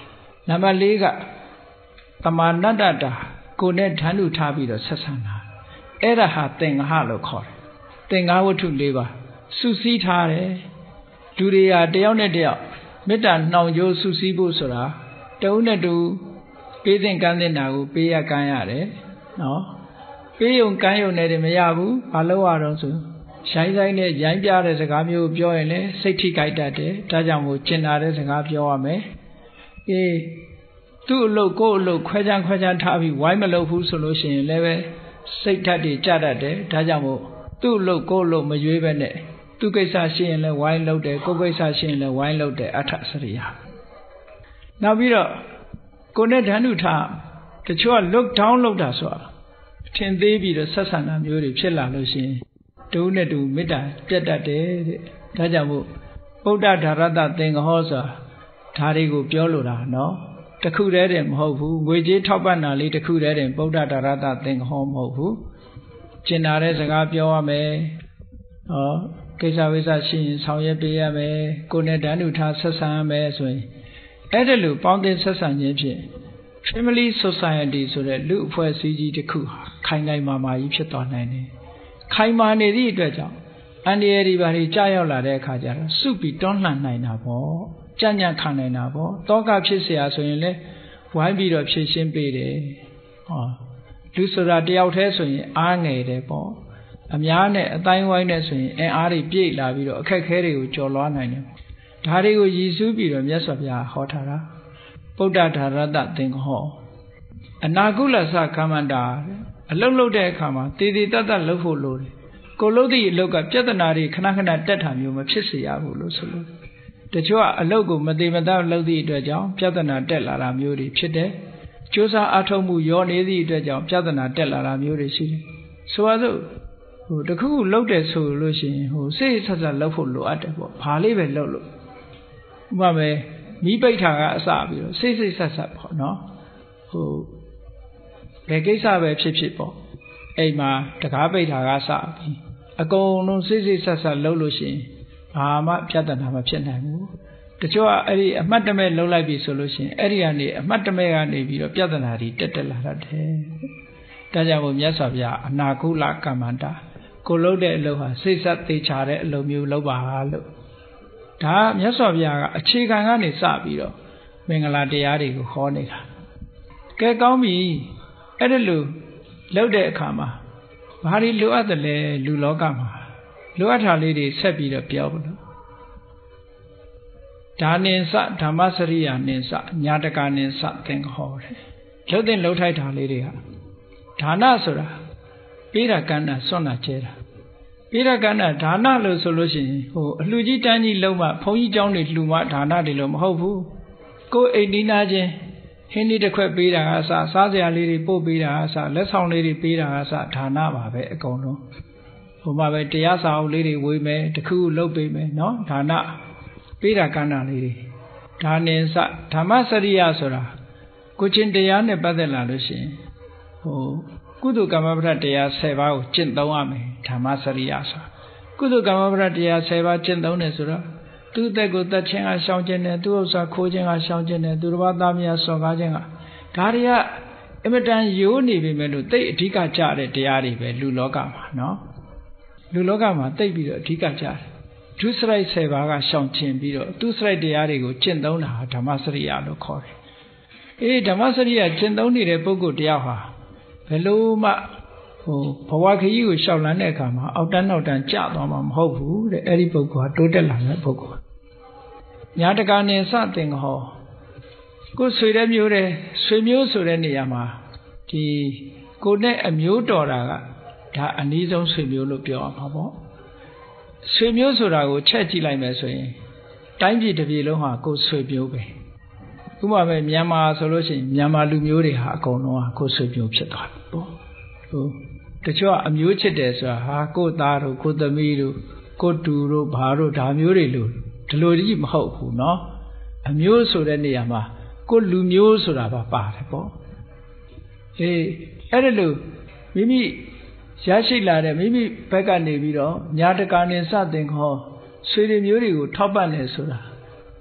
နံပါတ်၄ကတမာနတ္တတာကိုယ်နဲ့ဓာတုထားပြီးတော့ဆက်ဆံတာအဲ့ဒါဟာသင်္ဃဟလို့ခေါ်တယ်သင်္ဃဝတ္ထု၄ပါးစုစည်းထားတယ်လူတွေဟာတယောက်နဲ့တယောက်မေတ္တာနှောင်ကြိုးစုစည်းဖို့ဆိုတာတဦးနဲ့တူပေးသင်ကမ်းသင်တာကိုပေးရကမ်းရတယ်နော်ပေးယုံကမ်းယုံနဲ့တည်းမရဘူးဘာလို့ရတော့ဆိုရိုင်းဆိုင်နဲ့ရိုင်းပြတဲ့စကားမျိုးပြောရင်လည်းစိတ်ထိကြိုက်တတ်တယ်ဒါကြောင့်မို့ကျင်နာတဲ့စကားပြောရမယ်အေးသူ့အလုပ်ကိုယ့်အလုပ်ခွဲခြားခွဲခြားထားပြီးဝိုင်းမလုပ်ဘူးဆိုလို့ရှိရင်လည်းပဲစိတ်ဓာတ်တွေကြတတ်တယ်ဒါကြောင့်မို့သူ့အလုပ်ကိုယ့်အလုပ်မရွေးပဲနဲ့သူကိစ္စရှိရင်လည်းဝိုင်းလုပ်တယ်ကိုယ်ကိစ္စရှိရင်လည်းဝိုင်းလုပ်တယ်အထစရိယာနောက်ပြီးတော့ကိုယ်နဲ့ဓာတုထားတချို့က look down လုပ်တာဆိုတာထင်သေးပြီးတော့ဆက်ဆံတာမျိုးတွေဖြစ်လာလို့ရှိရင်တူနဲ့တူမေတ္တာပြတ်တတ်တယ်တဲ့ဒါကြောင့်မို့ဗုဒ္ဓဒါရတသင်္ဃဟောဆိုတာဒါတွေကိုပြောလိုတာနော်တခုတည်းတည်းမဟုတ်ဘူးငွေကြေးထောက်ပံ့တာလေးတခုတည်းတည်းဗုဒ္ဓဒါရတသင်္ဃဟောမဟုတ်ဘူးကျင်နာတဲ့စကားပြောရမယ်ဟောကိစ္စဝိစ္စရှိရင်ဆောင်ရွက်ပေးရမယ်ကိုယ်နဲ့ဓာတုထားဆက်ဆံရမယ်ဆိုရင်အဲ့ဒါလိုပေါင်းသင်းဆက်ဆံခြင်းဖြင့် family society ဆိုတဲ့လူအဖွဲ့အစည်းကြီးတစ်ခုဟာခိုင်ခိုင်မာမာကြီးဖြစ်သွားနိုင်တယ်ခိုင်မာနေသည့်အတွက်ကြောင့်အန္တရာယ်တွေဘာတွေကြာရောက်လာတဲ့အခါကျတော့စုပြီးတွန်းလှန်နိုင်တာပေါ့ကြံ့ကြံ့ခံနိုင်တာပေါ့တောကဖြစ်เสียဆိုရင်လည်းဝိုင်းပြီးတော့ဖြည့်ရှင်းပေးတယ်ဟောလူဆိုတာတယောက်တည်းဆိုရင်အားငယ်တယ်ပေါ့အများနဲ့အတိုင်းဝိုင်းနဲ့ဆိုရင်အင်အားတွေပြည့်လာပြီးတော့အခက်ခဲတွေကိုကျော်လွှားနိုင်တယ်ဒါတွေကိုရည်စူးပြီးတော့မြတ်စွာဘုရားဟောထားတာဗုဒ္ဓဒါရတသင်္ဃဟောအနာကုလသကမ္မန္တာအလုံးလုံးတဲ့အခါမှာတည်တည်တတ်တတ်လုပ်ဖို့လိုတယ်ကိုလို့သည့်အလုပ်ကပြဿနာတွေခဏခဏတက်တာမျိုးမဖြစ်စေရဘူးလို့ဆိုလို့တချို့ကအလုပ်ကိုမတည်မတတ်လုပ်သည့်အတွက်ကြောင့်ပြဿနာတက်လာတာမျိုးတွေဖြစ်တယ်ကြိုးစားအထောက်မှုရောနေသည့်အတွက်ကြောင့်ပြဿနာတက်လာတာမျိုးတွေရှိတယ်ဆိုပါစို့ဟိုတခုခုလုပ်တယ်ဆိုလို့ရှိရင်ဟိုစိတ်ဆက်ဆက်လုပ်ဖို့လိုအပ်တယ်ပေါ့ဘာလေးပဲလုပ်လို့ဥပမာပဲမိပိဋ္ဌာကအစပြီးတော့စိတ်စိတ်ဆက်ဆက်ပေါ့နော်ဟိုဘယ်ကိစ္စပဲဖြစ်ဖြစ်ပေါ့အိမ်မှာတကားပိဋ္ဌာကစပြီးအကုန်လုံးစိတ်စိတ်ဆက်ဆက်လုပ်လို့ရှိရင်ဘာမှပြဿနာမဖြစ်နိုင်ဘူးတချို့ကအဲ့ဒီအမှတ်တမဲ့လုပ်လိုက်ပြီဆိုလို့ရှိရင်အဲ့ဒီကနေအမှတ်တမဲ့ကနေပြီးတော့ပြဿနာတွေတက်တက်လာတတ်တယ်ဒါကြောင့်မို့မြတ်စွာဘုရားအနာကုလကမ္မန္တာကိုလုပ်တဲ့အလုပ်ဟာစိတ်ဆက်သေးချတဲ့အလုပ်မျိုးလုပ်ပါလို့ဒါမြတ်စွာဘုရားကအခြေခံကနေစပြီးတော့မင်္ဂလာတရားတွေကိုဟောနေတာကဲကောင်းပြီအဲ့ဒါလို့လုပ်တဲ့အခါမှာဘာတွေလိုအပ်တယ်လဲလူလောကမှာလိုအပ်တာလေးတွေဆက်ပြီးတော့ပြောလို့ဒါနိစဓမ္မစရိယာနိစညာတကာနိစသင်္ဃဟောတယ်လှုပ်တဲ့လှုပ်ထိုက်တာလေးတွေကဒါနဆိုတာပေးတာကမ်းတာစွန့်တာကျဲတာပေးတာကမ်းတာဒါနလို့ဆိုလို့ရှိရင်ဟိုအလှကြီးတန်းကြီးလုံးမှဘုန်းကြီးเจ้าတွေလှူမှဒါနတွေလို့မဟုတ်ဘူးကိုယ်အိမ်နီးနားချင်းဟင်းဒီတစ်ခွက်ပေးတာကအစစားစရာလေးတွေပို့ပေးတာကအစလက်ဆောင်လေးတွေပေးတာကအစဒါနပါပဲအကုန်လုံးဟိုမှာပဲတရားစာအုပ်လေးတွေဝေမယ်တခုခုလုပ်ပေးမယ်နော်ဒါနပေးတာကမ်းတာလေးတွေဒါနိစဓမ္မစရိယဆိုတာကိုချင်းတရားနဲ့ပတ်သက်လာလို့ရှိရင်ဟိုကုသိုလ်ကမ္မပဋ္ဌတရား၁၀ပါးကိုကျင့်သုံးရမယ်ဓမ္မစရိယဆိုကုသိုလ်ကမ္မပဋ္ဌတရား၁၀ပါးကျင့်သုံးတယ်ဆိုတော့သူ့အသက်ကိုတတ်ခြင်းကရှောင်ခြင်းနဲ့သူ့ဥစ္စာခိုးခြင်းကရှောင်ခြင်းနဲ့သူတစ်ပါးသားမယားစော်ကားခြင်းကဒါတွေကအင်မတန်ရိုးနေပြီမဲ့လို့တိတ်အဓိကကြတဲ့တရားတွေပဲလူလောကမှာနော်လူလောကမှာတိတ်ပြီးတော့အဓိကကြတယ်ဒုစရိုက်၁၀ပါးကရှောင်ခြင်းပြီးတော့သူစရိုက်တရားတွေကိုကျင့်သုံးတာဟာဓမ္မစရိယလို့ခေါ်တယ်အေးဓမ္မစရိယကျင့်သုံးနေတဲ့ပုဂ္ဂိုလ်တရားဟာဘယ်လိုမှဟိုဘဝခရီးကိုရှောက်လန်းတဲ့အခါမှာအောက်တန်းနောက်တန်းကျသွားမှာမဟုတ်ဘူးတဲ့အဲ့ဒီပုဂ္ဂိုလ်ကတိုးတက်လာတဲ့ပုဂ္ဂိုလ်ညာတကာနိစသင်္ဃဟောကိုဆွေတဲ့မျိုးတဲ့ဆွေမျိုးဆိုတဲ့နေရာမှာဒီကိုနဲ့အမျိုးတော်တာကဒါအနည်းဆုံးဆွေမျိုးလို့ပြောရမှာပေါ့ဆွေမျိုးဆိုတာကိုချက်ကြည့်လိုက်မယ်ဆိုရင်တိုင်းပြည်တစ်ပြည်လုံးဟာကိုဆွေမျိုးပဲဥပမာပဲမြန်မာဆိုလို့ရှိရင်မြန်မာလူမျိုးတွေဟာအကုန်လုံးဟာကိုဆွေမျိုးဖြစ်သွားပြီပေါ့ဟိုတချို့ကအမျိုးချစ်တယ်ဆိုတာဟာကိုသားတို့ကိုသမီးတို့ကိုတူတို့ဘာတို့ဒါမျိုးတွေလို့ဒီလိုကြီးမဟုတ်ဘူးเนาะအမျိုးဆိုတဲ့နေရာမှာကိုလူမျိုးဆိုတာပါပါတယ်ပေါ့အေးအဲ့ဒါလို့မိမိရရှိလာတဲ့မိမိဘက်ကနေပြီးတော့ညာတကာနိစသင်္ဃဟောဆွေတွေမျိုးတွေကိုထောက်ပံ့တယ်ဆိုတာ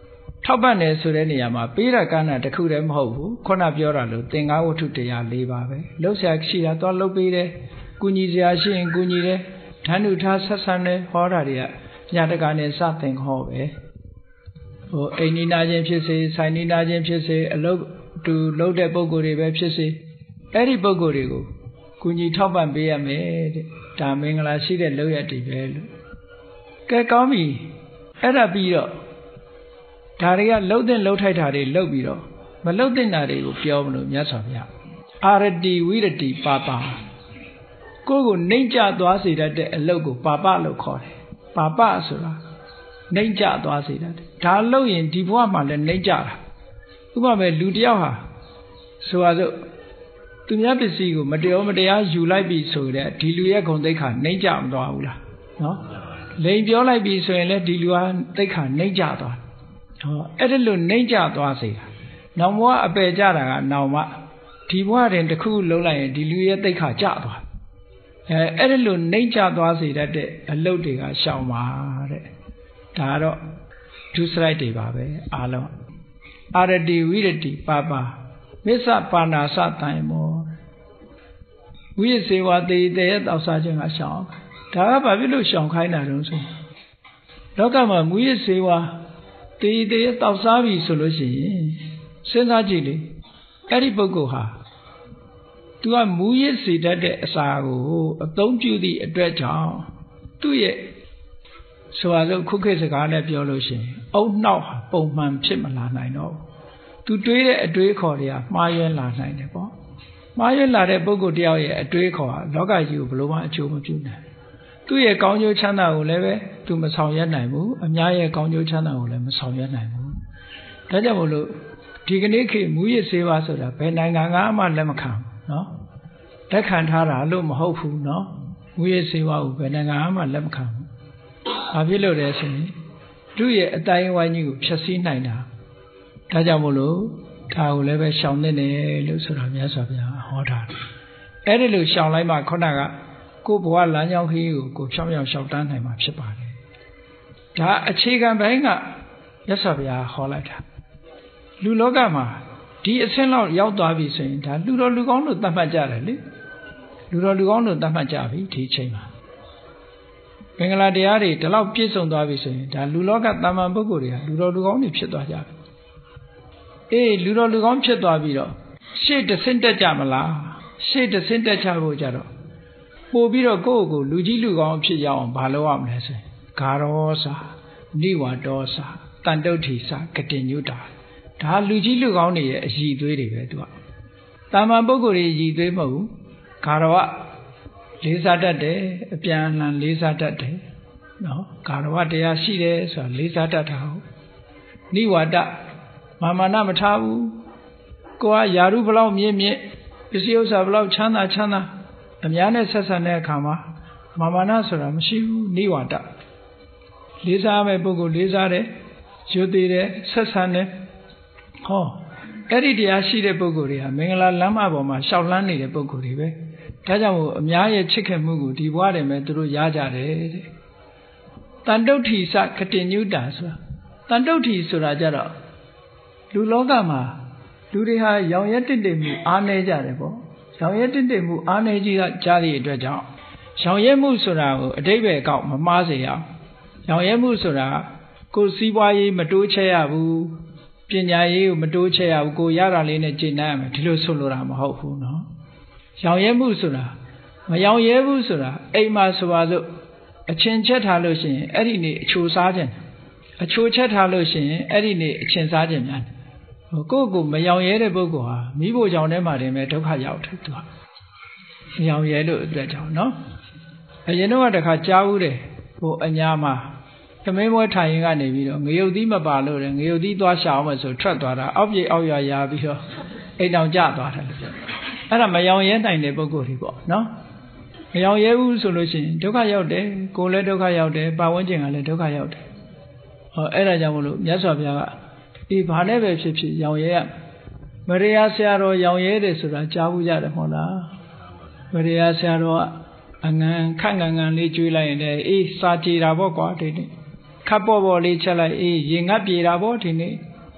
ထောက်ပံ့တယ်ဆိုတဲ့နေရာမှာပေးတာကဏ္ဍတစ်ခုတည်းမဟုတ်ဘူးခုနပြောတာလို့သင်္ကားဝတ္ထုတရား၄ပါးပဲလှုပ်ရှားရှိတာသွားလှုပ်ပေးတယ်ကုညီစရာရှိရင်ကုညီတယ်ဓာတ်နုထားဆက်ဆံတယ်ဟောတာတွေကညာတကာနဲ့စသင်ဟောပဲဟိုအိမ်နီးနာချင်းဖြစ်စေဆိုင်နီးနာချင်းဖြစ်စေအလုပ်တူလုပ်တဲ့ပုံကိုယ်တွေပဲဖြစ်စေအဲ့ဒီပုံကိုယ်တွေကိုကုညီထောက်ပံ့ပေးရမယ်တဲ့ဒါမင်္ဂလာရှိတဲ့လုပ်ရတည်ပဲလို့ကဲကောင်းပြီအဲ့ဒါပြီးတော့ဒါတွေကလှုပ်တဲ့လှုပ်ထိုက်တာတွေလှုပ်ပြီးတော့မလှုပ်တဲ့နာတွေကိုပြောမလို့မြတ်စွာဘုရားအာရတိဝိရတိပါပါကိုယ့်ကိုနှိမ့်ကျသွားစေတတ်တဲ့အလုပ်ကိုပါပလို့ခေါ်တယ်ပါပဆိုတာနှိမ့်ကျသွားစေတတ်တယ်ဒါလှုပ်ရင်ဒီဘဝမှာလည်းနှိမ့်ကျတာဥပမာပဲလူတယောက်ဟာဆိုပါစို့သူများပစ္စည်းကိုမတရားမတရားယူလိုက်ပြီဆိုတဲ့ဒီလူရဲ့ဂုဏ်သိက္ခာနှိမ့်ကျမသွားဘူးလားနော်လိန်ပြောလိုက်ပြီဆိုရင်လည်းဒီလူဟာသိက္ခာနှိမ့်ကျသွားဟောအဲ့ဒါလို့နှိမ့်ကျသွားစေတာနောင်ဘဝအပယ်ကြတာကနောင်မှဒီဘဝတွင်တစ်ခုလုံးလိုက်ရင်ဒီလူရဲ့သိက္ခာကျသွားအဲအဲ့ဒါလို့နှိမ့်ကျသွားစေတတ်တဲ့အလုပ်တွေကရှောင်ပါတဲ့ဒါကတော့ဒုစရိုက်တွေပါပဲအားလုံးအာရတိဝိရတိပါပါမစ္ဆပါဏာစတိုင်မောဝိစေဝတေတေရဲ့တောက်စားခြင်းကရှောင်ဒါကဘာဖြစ်လို့ရှောင်ခိုင်းတာတုံးဆိုလောကမှာမူရစေဝတေတေရဲ့တောက်စားပြီဆိုလို့ရှိရင်စဉ်းစားကြည့်လေအဲ့ဒီပုဂ္ဂိုလ်ဟာသူကမူရစေတတ်တဲ့အစာကိုအသုံးပြုသည့်အတွက်ကြောင့်သူ့ရဲ့ဆိုပါစို့ခုခေတ်စကားနဲ့ပြောလို့ရှိရင်အုံနှောက်ဟာပုံမှန်ဖြစ်မလာနိုင်တော့သူတွေးတဲ့အတွေးခေါ်တွေကမှားယွင်းလာနိုင်တယ်ပေါ့မှားယွင်းလာတဲ့ပုဂ္ဂိုလ်တယောက်ရဲ့အတွေးခေါ်ဟာလောကကြီးကိုဘလို့မှအကျိုးမပြုနိုင်သူ့ရဲ့ကောင်းကျိုးချမ်းသာကိုလည်းပဲသူမဆောင်ရွက်နိုင်ဘူးအများရဲ့ကောင်းကျိုးချမ်းသာကိုလည်းမဆောင်ရွက်နိုင်ဘူးဒါကြောင့်မို့လို့ဒီကနေ့ခေတ်မူရစ်ဆေးဝါးဆိုတာဘယ်နိုင်ငံကမှလက်မခံဘူးနော်လက်ခံထားတာလို့မဟုတ်ဘူးနော်မူရစ်ဆေးဝါးကိုဘယ်နိုင်ငံမှလက်မခံဘူးဘာဖြစ်လို့လဲဆိုရင်သူ့ရဲ့အတိုင်းဝိုင်းကြီးကိုဖျက်ဆီးနိုင်တာဒါကြောင့်မို့လို့ဒါကိုလည်းပဲရှောင်နေတယ်လို့ဆိုတာမြတ်စွာဘုရားဟောတာအဲ့ဒီလိုရှောင်လိုက်မှခုနကကိုယ်ဘဝလမ်းကြောင်းခရီးကိုကိုဖြောင်းဖြောင်းရှောက်တန်းနိုင်မှာဖြစ်ပါတယ်ဒါအခြေခံပိုင်းကမြတ်စွာဘုရားဟောလိုက်တာလူလောကမှာဒီအဆင့်လောက်ရောက်သွားပြီဆိုရင်ဒါလူတော်လူကောင်းလို့သတ်မှတ်ကြတယ်လေလူတော်လူကောင်းလို့သတ်မှတ်ကြပြီဒီအချိန်မှာမင်္ဂလာတရားတွေဒီလောက်ပြည့်စုံသွားပြီဆိုရင်ဒါလူလောကတာမန်ပုဂ္ဂိုလ်တွေကလူတော်လူကောင်းတွေဖြစ်သွားကြပြီအေးလူတော်လူကောင်းဖြစ်သွားပြီးတော့ရှေ့တစ်ဆင့်တက်ကြမလားရှေ့တစ်ဆင့်တက်ချဖို့ကြတော့ပို့ပြီးတော့ကိုယ့်ကိုယ်လူကြီးလူကောင်းဖြစ်ရအောင်ဘာလုပ်ရမလဲဆိုရင်ဂါရောစာနိဝါဒောစာတန်တုဋ္ဌိစာကတိညုတာဒါလူကြီးလူကောင်းတွေရဲ့အည်သွေးတွေပဲသူကတာမန်ပုဂ္ဂိုလ်တွေအည်သွေးမဟုတ်ဘူးဂါရောလေးစားတတ်တယ်အပြန်အလှန်လေးစားတတ်တယ်နော်ဂါရဝတရားရှိတယ်ဆိုတာလေးစားတတ်တာဟုတ်နိဝါဒမာမာနမထားဘူးကိုကယာရုဘလောက်မြင့်မြင့်ပစ္စည်းဥစ္စာဘလောက်ချမ်းသာချမ်းသာအများနဲ့ဆက်ဆံတဲ့အခါမှာမာမာနဆိုတာမရှိဘူးနိဝါဒလေးစားမဲ့ပုဂ္ဂိုလ်လေးစားတယ်ယူသေးတယ်ဆက်ဆံတယ်ဟောအဲ့ဒီတရားရှိတဲ့ပုဂ္ဂိုလ်တွေဟာမင်္ဂလာလမ်းမပေါ်မှာရှောက်လန်းနေတဲ့ပုဂ္ဂိုလ်တွေပဲဒါကြောင့်မို့အများရဲ့ချစ်ခင်မှုကိုဒီဘဝတည်းမှာသူတို့ရကြတယ်တဲ့တန်တုဋ္ဌိစကတိညုတာဆိုတာတန်တုဋ္ဌိဆိုတာကြတော့လူလောကမှာလူတွေဟာရောင်ရဲတင့်တယ်မှုအားနည်းကြတယ်ပေါ့ရောင်ရဲတင့်တယ်မှုအားနည်းကြီးကြတဲ့အတွက်ကြောင့်ရောင်ရဲမှုဆိုတာကိုအတိတ်ပဲအကောက်မမှားစေရအောင်ရောင်ရဲမှုဆိုတာကိုယ်စီးပွားရေးမတိုးချဲ့ရဘူးပညာရေးကိုမတိုးချဲ့ရဘူးကိုရတာလေးနဲ့ကျင့်နိုင်ရမယ်ဒီလိုဆိုလိုတာမဟုတ်ဘူးနော်ရောင်ရဲမှုဆိုတာမရောင်ရဲဘူးဆိုတာအိမ်မှာဆိုပါစို့အချင်းချက်ထားလို့ရှိရင်အဲ့ဒီနေ့အချိုစားခြင်းအချိုချက်ထားလို့ရှိရင်အဲ့ဒီနေ့အချင်းစားခြင်းများဟိုကိုယ့်ကိုမရောင်ရဲတဲ့ပုဂ္ဂိုလ်ဟာမိဖို့ကြောင့်ထဲမှာတင်ပဲဒုက္ခရောက်တယ်သူကမရောင်ရဲလို့အတွက်ကြောင့်နော်အရင်တော့တခါကြားဘူးတယ်ဟိုအညာမှာသမင်းပွဲထိုင်ရင်ကနေပြီးတော့ငရုတ်သီးမပါလို့တယ်ငရုတ်သီးသွားရှာအောင်မယ်ဆိုထွက်သွားတာအောက်ပြေအောက်ရွာရာပြီးတော့အိမ်တောင်ကျသွားတယ်လို့ပြောအဲ့ဒါမရောင်ရဲနိုင်တဲ့ပုဂ္ဂိုလ်တွေပေါ့နော်မရောင်ရဲဘူးဆိုလို့ရှိရင်ဒုက္ခရောက်တယ်ကိုယ်လည်းဒုက္ခရောက်တယ်ပတ်ဝန်းကျင်ကလည်းဒုက္ခရောက်တယ်ဟောအဲ့ဒါကြောင့်မလို့မြတ်စွာဘုရားကဒီဘာနဲ့ပဲဖြစ်ဖြစ်ရောင်ရဲရမရိယာဆရာတော်ရောင်ရဲတယ်ဆိုတာကြားဘူးကြတယ်မဟုတ်လားမရိယာဆရာတော်ကအငံခန့်ငံငံလေးကျွေးလိုက်ရင်လည်းအေးစာကြည်တာပေါ့ကွာဒီနေ့ခပ်ပေါ်ပေါ်လေးချက်လိုက်အေးရင်ငတ်ပြေတာပေါ့ဒီနေ့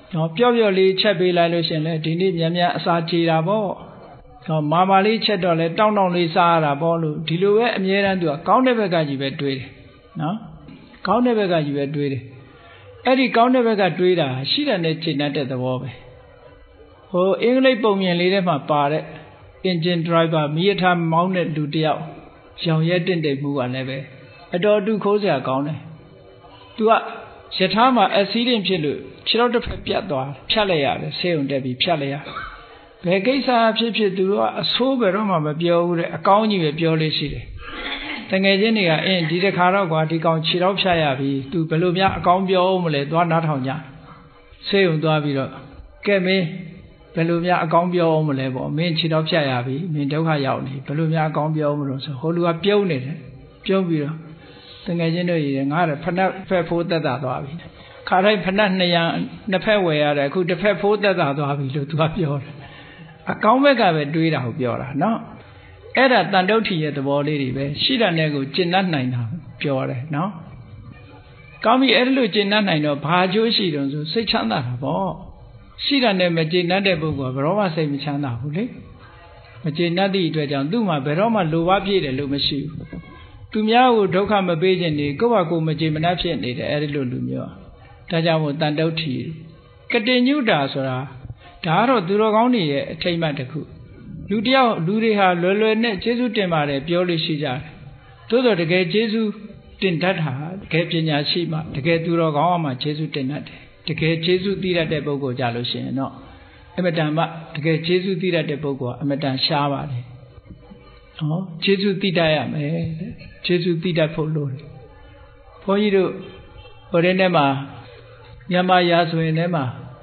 နော်ပြော့ပြော့လေးချက်ပေးလိုက်လို့ရှင်လေဒီနေ့မြန်မြန်အစာကြေတာပေါ့နော်မာမာလေးချက်တော့လေတောင်းတောင်းလေးစားရတာပေါ့လို့ဒီလိုပဲအမြဲတမ်းသူကကောင်းတဲ့ဘက်ကကြီးပဲတွေးတယ်နော်ကောင်းတဲ့ဘက်ကကြီးပဲတွေးတယ်အဲ့ဒီကောင်းတဲ့ဘက်ကတွေးတာရှိတဲ့နဲ့ချိန်တဲ့သဘောပဲဟိုအင်္ဂလိပ်ပုံမြင်လေးထဲမှာပါတဲ့ engine driver မီးရထားမောင်းတဲ့လူတယောက်ရောင်ရဲတင့်တယ်မှုကလည်းပဲအတော်တူခိုးစရာကောင်းတယ်သူကရထားမှာ accident ဖြစ်လို့ခြေထောက်တစ်ဖက်ပြတ်သွားဖြတ်လိုက်ရတယ်ဆေးရုံတက်ပြီးဖြတ်လိုက်ရဘယ်ကိစ္စဖြစ်ဖြစ်သူတို့ကအဆိုးဘယ်တော့မှမပြောဘူးတဲ့အကောင်းကြီးပဲပြောလို့ရှိတယ်တငယ်ချင်းတွေကအင်းဒီတစ်ခါတော့ကွာဒီကောင်ခြေထောက်ဖြတ်ရပြီသူဘယ်လိုများအကောင်းပြောအောင်မလဲသွားနားထောင်ကြဆေးရုံသွားပြီးတော့ကဲမင်းဘယ်လိုများအကောင်းပြောအောင်မလဲပေါ့မင်းခြေထောက်ဖြတ်ရပြီမင်းဒုက္ခရောက်နေဘယ်လိုများအကောင်းပြောအောင်မလို့ဆိုဟိုလူကပြုံးနေတယ်ပြုံးပြီးတော့တငယ်ချင်းတို့ကြီးငါလည်းဖက်နှက်ဖက်ဖိုးသက်သာသွားပြီခါတိုင်းဖက်နှက်နှစ်ရံနှစ်ဖက်ဝယ်ရတယ်အခုတစ်ဖက်ဖိုးသက်သာသွားပြီလို့သူကပြောတယ်အကောင်းဘက်ကပဲတွေးတာကိုပြောတာနော်အဲ့ဒါတန်တုဋ္ဌိရဲ့သဘောလေးတွေပဲရှိတဲ့နဲ့ကိုကျင့်တတ်နိုင်တာပြောတယ်နော်ကောင်းပြီအဲ့လိုကျင့်တတ်နိုင်တော့ဘာအကျိုးရှိတုံးဆိုစိတ်ချမ်းသာတာပေါ့ရှိတဲ့နဲ့မကျင့်တတ်တဲ့ပုဂ္ဂိုလ်ကဘယ်တော့မှစိတ်မချမ်းသာဘူးလေမကျင့်တတ်သည့်အတွက်ကြောင့်သူ့မှာဘယ်တော့မှလိုဘပြည့်တယ်လို့မရှိဘူးသူများကိုဒုက္ခမပေးခြင်းနေကိုယ့်ဘာကိုယ်မကျေမနပ်ဖြစ်နေတယ်အဲ့ဒီလိုလူမျိုးဒါကြောင့်မို့တန်တုဋ္ဌိကတိညုတာဆိုတာဒါကတော့သူတော်ကောင်းတွေရဲ့အထိမ့်မှတ်တစ်ခုလူတယောက်လူတွေဟာလွယ်လွယ်နဲ့ကျေးဇူးတင်ပါတယ်ပြောလို့ရှိကြတယ်သို့တော်တကယ်ကျေးဇူးတင်တတ်တာတကယ်ပညာရှိမှတကယ်သူတော်ကောင်းမှကျေးဇူးတင်တတ်တယ်တကယ်ကျေးဇူးသိတတ်တဲ့ပုဂ္ဂိုလ်ကြလို့ရှိရင်တော့အမတန်မှတကယ်ကျေးဇူးသိတတ်တဲ့ပုဂ္ဂိုလ်ကအမတန်ရှားပါတယ်ဟောကျေးဇူးသိတတ်ရမယ်ကျေးဇူးသိတတ်ဖို့လိုတယ်ဘုန်းကြီးတို့ဟိုတဲ့ထဲမှာမြန်မာရာဇဝင်ထဲမှာ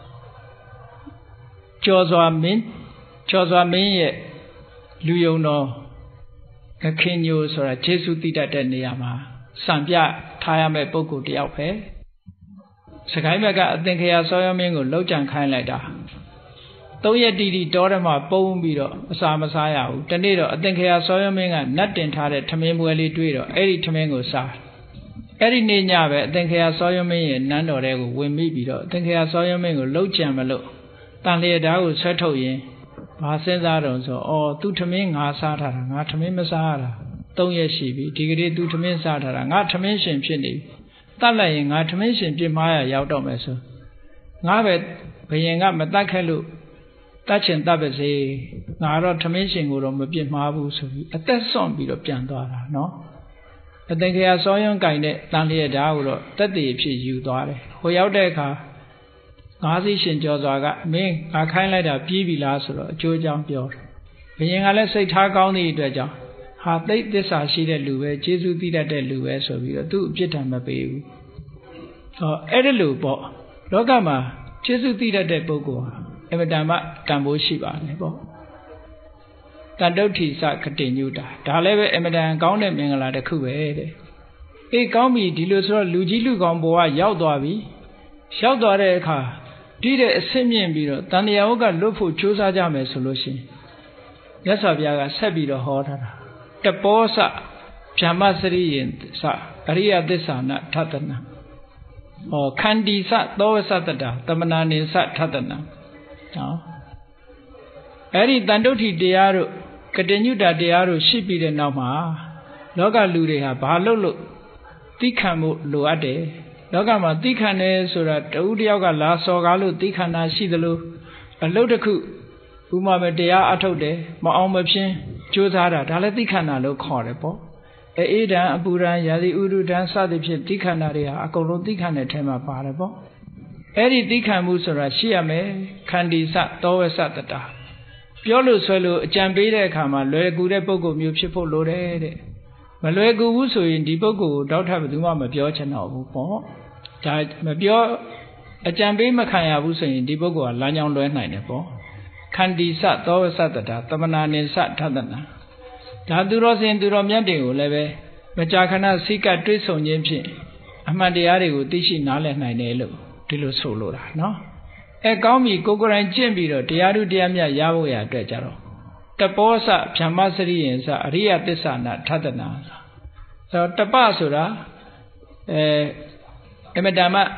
ကျော်စွာမင်းကျော်စွာမင်းရဲ့လူယုံတော်ကခင်ညိုဆိုတာကျေးဇူးသိတတ်တဲ့နေရာမှာစံပြထားရမယ့်ပုဂ္ဂိုလ်တယောက်ပဲစကိုင်းဘက်ကအသင်္ခရာစောရမင်းကိုလောက်ကြံခိုင်းလိုက်တာသုံးရက်တီတီတောထဲမှာပုံပြီးတော့အစာမစားရဘူးတနေ့တော့အသင်္ခရာစောရမင်းကနတ်တင်ထားတဲ့ထမင်းပွဲလေးတွေ့တော့အဲ့ဒီထမင်းကိုစားအဲ့ဒီနေ့ညပဲအသင်္ခရာစောရမင်းရဲ့နန်းတော်ထဲကိုဝင်မိပြီးတော့အသင်္ခရာစောရမင်းကိုလောက်ကြံမလို့တန်လျက်ဓာတ်ကိုဆွဲထုတ်ရင်ဘာစဉ်းစားတော့ဆိုအော်သူထမင်းငါစားထားတာငါထမင်းမစားရတာသုံးရက်ရှိပြီဒီကနေ့သူထမင်းစားထားတာငါထမင်းရှင်ဖြစ်နေပြီတတ်လိုက်ရင်ငါထမင်းရှင်ပြစ်မှားရရောက်တော့မယ်ဆိုငါပဲဘယင်ကမတတ်ခဲ့လို့တတ်ချင်တတ်ပါစေငါတော့ထမင်းရှင်ကိုတော့မပြစ်မှားဘူးဆိုပြီးအသက်ဆွန့်ပြီးတော့ပြန်သွားတာနော်အသင်္ခရာစောယွန်းကင်တဲ့တန်လျက်ဓာတ်ကိုတော့တက်တည်ဖြစ်ယူသွားတယ်ဟိုရောက်တဲ့အခါငါးစီးရှင်ကျော်စွာကမင်းငါခိုင်းလိုက်တာပြီးပြီလားဆိုတော့အကျိုးအကြောင်းပြောတယ်ဘယင်ကလည်းစိတ်ထားကောင်းသည့်အတွက်ကြောင့်ဟာသိသစ္စာရှိတဲ့လူပဲကျေးဇူးသိတတ်တဲ့လူပဲဆိုပြီးတော့သူ့အပြစ်ဒဏ်မပေးဘူးဟောအဲ့ဒါလို့ပေါ့လောကမှာကျေးဇူးသိတတ်တဲ့ပုဂ္ဂိုလ်ဟာအမတန်မှတန်ဖိုးရှိပါတယ်ပေါ့တန်တုဋ္ဌိစကတိညုတာဒါလည်းပဲအမတန်ကောင်းတဲ့မင်္ဂလာတစ်ခုပဲတဲ့အေးကောင်းပြီဒီလိုဆိုတော့လူကြီးလူကောင်းဘဝရောက်သွားပြီရောက်သွားတဲ့အခါဒီတဲ့အဆင့်မြင့်ပြီးတော့တန်တရာဝကလွတ်ဖို့ကြိုးစားကြမယ်ဆိုလို့ရှိရင်မြတ်စွာဘုရားကဆက်ပြီးတော့ဟောထားတာတပောစဗြဟ္မစရိယင်စအရိယသစ္စာနာထတနာဟောခန္တီစသောဝစတတာတမနာနိစထတနာနော်အဲ့ဒီတန်တုဋ္ဌိတရားတို့ကတိညုတာတရားတို့ရှိပြီးတဲ့နောက်မှာလောကလူတွေဟာဘာလို့လို့သိခံမှုလိုအပ်တယ်လောကမှာသိခံတယ်ဆိုတာတဦးတယောက်ကလာစော်ကားလို့သိခံတာရှိသလိုအလုတ်တစ်ခုဥမာပဲတရားအထုတ်တယ်မအောင်မဖြင်းကြိုးစားတာဒါလည်းသိခံတာလို့ခေါ်တယ်ပေါ့အေးဒံအပူဒံရာသီဥတုဒံစသဖြင့်သိခံတာတွေဟာအကုန်လုံးသိခံတဲ့အထဲမှာပါတယ်ပေါ့အဲ့ဒီသိခံမှုဆိုတာရှိရမယ်ခန္တီစသောဝစတတာပြောလို့ဆွဲလို့အကြံပေးတဲ့အခါမှာလွယ်ကူတဲ့ပုဂ္ဂိုလ်မျိုးဖြစ်ဖို့လိုတယ်တဲ့မလွယ်ကူဘူးဆိုရင်ဒီပုဂ္ဂိုလ်ကိုတောက်ထပ်ဘယ်သူမှမပြောချင်တော့ဘူးပေါ့ဒါမပြောအကြံပေးမခံရဘူးဆိုရင်ဒီပုဂ္ဂိုလ်ကလမ်းကြောင်းလွဲနိုင်တယ်ပေါ့ခန္တီစသောဝစတတာတမနာနိစထတနာဒါသူတော်စင်သူတော်မြတ်တွေကိုလည်းပဲမကြာခဏစိကတွေးဆုံခြင်းဖြင့်အမှန်တရားတွေကိုသိရှိနားလည်နိုင်တယ်လို့ဒီလိုဆိုလိုတာနော်အဲကောင်းပြီကိုယ်ကိုယ်တိုင်ကျင့်ပြီးတော့တရားဓုတရားမြတ်ရဖို့ရအတွက်ကြတော့တပောစဗြဟ္မစရိယင်စအရိယသစ္စာနာထတနာဆိုတော့တပဆိုတာအဲအမတမ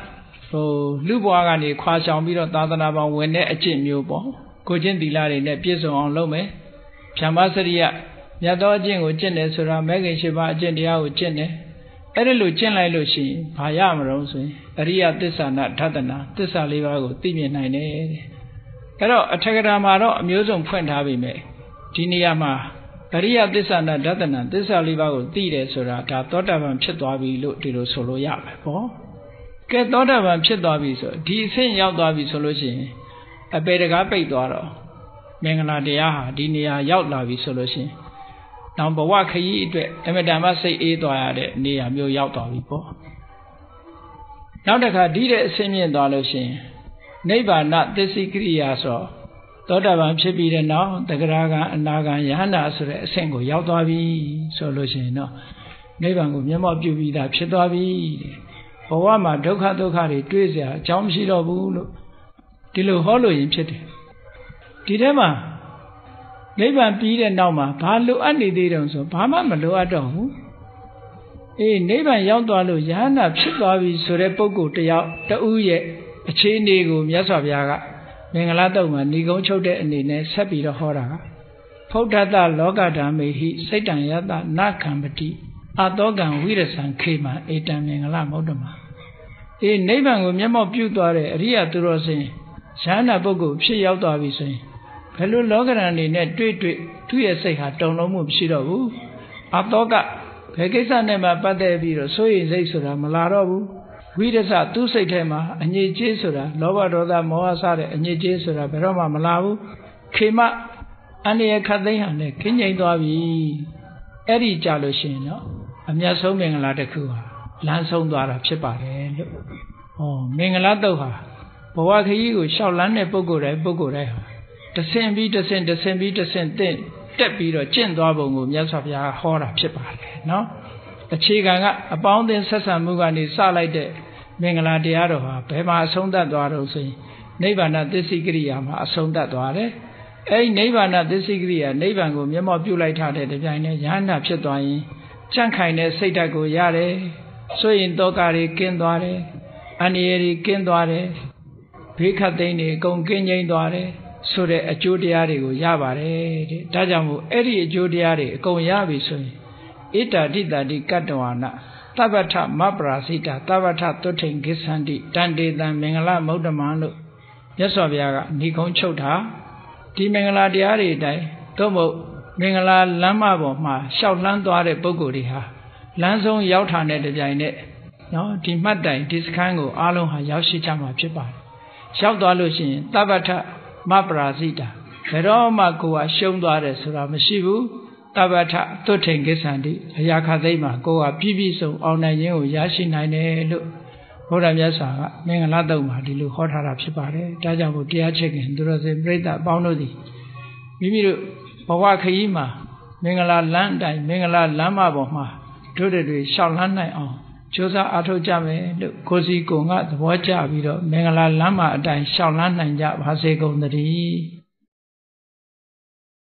ဟိုလူဘွားကနေခွာဆောင်ပြီးတော့သာသနာပေါင်းဝင်တဲ့အကျင့်မျိုးပေါ့ကိုချင်းသီလတွေနဲ့ပြည့်စုံအောင်လုပ်မယ်ဖြမ္မစရိယမြတ်သောအကျင့်ကိုကျင့်တယ်ဆိုတာမဲခင်ရှိပါအကျင့်တရားကိုကျင့်တယ်အဲ့ဒါလို့ကျင့်လိုက်လို့ရှိရင်ဘာရမလို့ဆိုရင်အရိယသစ္စာနာဓတနာသစ္စာလေးပါးကိုသိမြင်နိုင်တယ်အဲ့တော့အထက်ကရာမှာတော့အမျိုးစုံဖွင့်ထားပြီမဲ့ဒီနေရာမှာအရိယသစ္စာနာဓတနာသစ္စာလေးပါးကိုသိတယ်ဆိုတာဒါသောတာပန်ဖြစ်သွားပြီလို့ဒီလိုဆိုလို့ရမယ်ပေါ့ကဲသောတာပန်ဖြစ်သွားပြီဆိုဒီအဆင့်ရောက်သွားပြီဆိုလို့ရှိရင်အပေတကားပိတ်သွားတော့မင်္ဂလာတရားဟာဒီနေရာရောက်လာပြီဆိုလို့ရှိရင်နောက်ဘဝခရီးအတွက်အမတန်မှစိတ်အေးသွားရတဲ့နေရာမျိုးရောက်သွားပြီပေါ့နောက်တစ်ခါဒီတဲ့အဆင့်မြင့်သွားလို့ရှိရင်နိဗ္ဗာန်သစ္စိကရိယာဆိုသောတာပန်ဖြစ်ပြီးတဲ့နောက်တဂရဂံအနာဂံယဟန္တာဆိုတဲ့အဆင့်ကိုရောက်သွားပြီဆိုလို့ရှိရင်တော့နိဗ္ဗာန်ကိုမျက်မှောက်ပြုပြီးသားဖြစ်သွားပြီဘဝမှာဒုက္ခဒုက္ခတွေတွေ့เสียအကြောင်းမရှိတော့ဘူးလို့ဒီလိုဟောလို့ရင်ဖြစ်တယ်ဒီထဲမှာနိဗ္ဗာန်ပြီးတဲ့နောက်မှာဘာလိုအပ်နေသေးတုံဆိုဘာမှမလိုအပ်တော့ဘူးအေးနိဗ္ဗာန်ရောက်သွားလို့ယဟန္တာဖြစ်သွားပြီဆိုတဲ့ပုဂ္ဂိုလ်တယောက်တဦးရဲ့အခြေအနေကိုမြတ်စွာဘုရားကမင်္ဂလာတုံမှာဏိဂုံးချုပ်တဲ့အနေနဲ့ဆက်ပြီးတော့ဟောတာကဖုဒ္ဓတလောကဓမ္မေဟိစိတ်တံယတနခံပတိအတောကံဝိရဇံခေမံဧတံမင်္ဂလမௌတ္တမအေးနိဗ္ဗာန်ကိုမျက်မှောက်ပြုသွားတဲ့အရိယသူတော်စင်ယဟန္တာပုဂ္ဂိုလ်ဖြစ်ရောက်သွားပြီဆိုရင်ဘယ်လိုလောကရန်နေနဲ့တွေ့တွေ့သူ့ရဲ့စိတ်ဟာတုံလုံးမှုမရှိတော့ဘူးအတောကဘယ်ကိစ္စနဲ့မှပတ်သက်ပြီးတော့စိုးရိမ်စိတ်ဆိုတာမလာတော့ဘူးဝိရဇသူ့စိတ်ထဲမှာအငြိကြေးဆိုတာလောဘဒေါသမောဟစတဲ့အငြိကြေးဆိုတာဘယ်တော့မှမလာဘူးခေမအန္တရာယ်ခတ်သိမ်းဟာနဲ့ခင်းငိမ့်သွားပြီအဲ့ဒီကြလို့ရှိရင်တော့အမျက်ဆုံးမင်္ဂလာတစ်ခုဟာလမ်းဆုံးသွားတာဖြစ်ပါတယ်လို့ဟောမင်္ဂလာတုတ်ဟာဘဝခရီးကိုရှောက်လန်းတဲ့ပုဂ္ဂိုလ်တိုင်းပုဂ္ဂိုလ်တိုင်းဟာတဆင့်ပြီးတဆင့်တဆင့်ပြီးတဆင့်တင့်တက်ပြီးတော့ကျင့်သွားပုံကိုမြတ်စွာဘုရားဟောတာဖြစ်ပါတယ်နော်အခြေခံကအပေါင်းအသင်းဆက်ဆံမှုကနေစလိုက်တဲ့မင်္ဂလာတရားတော်ဟာဘယ်မှာအဆုံးသတ်သွားတော့ဆိုရင်နိဗ္ဗာန်သစ္စိကရိယာမှာအဆုံးသတ်သွားတယ်အဲဒီနိဗ္ဗာန်သစ္စိကရိယာနိဗ္ဗာန်ကိုမျက်မှောက်ပြုလိုက်ထားတဲ့တပြိုင်တည်းယဟန္တာဖြစ်သွားရင်ကြန့်ခိုင်တဲ့စိတ်ဓာတ်ကိုရတယ်ဆိုရင်တောကတွေကင်းသွားတယ်အန္တရာယ်တွေကင်းသွားတယ်ဘေးခတ်သိမ်းတွေအကုန်ကင်းငြိမ်းသွားတယ်ဆိုတဲ့အကျိုးတရားတွေကိုရပါတယ်တဲ့ဒါကြောင့်မို့အဲ့ဒီအကျိုးတရားတွေအကုန်ရပြီဆိုရင်ဣတာတိတာတိကတ္တဝါနသဗ္ဗထမပရာစိတာသဗ္ဗထသုထိန်ကိသန္တိတန်တေတံမင်္ဂလမௌတ္တမံလို့မြတ်စွာဘုရားကဏိကုံးချုပ်တာဒီမင်္ဂလာတရားတွေအတိုင်းသို့မဟုတ်မင်္ဂလာလမ်းမပေါ်မှာရှောက်လှမ်းသွားတဲ့ပုဂ္ဂိုလ်တွေဟာလမ်းဆုံးရောက်ထာတဲ့တပြိုင်နက်နော်ဒီမှတ်တိုင်ဒီစခန်းကိုအားလုံးဟာရောက်ရှိကြမှာဖြစ်ပါတယ်ရောက်သွားလို့ရှိရင်သဗ္ဗထမပရာစိတာဘယ်တော့မှကိုယ်ကရှုံးသွားတယ်ဆိုတာမရှိဘူးသဗ္ဗထသုထိန်ကိသန္တိအရာခသိမ်းမှာကိုယ်ကပြည့်ပြည့်စုံအောင်နိုင်ခြင်းကိုရရှိနိုင်တယ်လို့ဘုရားမြတ်စွာကမင်္ဂလာတုံမှာဒီလိုဟောထားတာဖြစ်ပါတယ်ဒါကြောင့်မို့တရားချစ်ခင်သူတော်စင်ပြိဿအပေါင်းတို့သည်မိမိတို့ဘဝခရီးမှာမင်္ဂလာလမ်းတိုင်းမင်္ဂလာလမ်းမပေါ်မှာတို့တွေရှောက်လန်းနိုင်အောင်ကြိုးစားအားထုတ်ကြမယ်လို့ကိုစီကိုငါသဘောကျပြီးတော့မင်္ဂလာလမ်းမအတိုင်းရှောက်လန်းနိုင်ကြပါစေကုန်သတည်း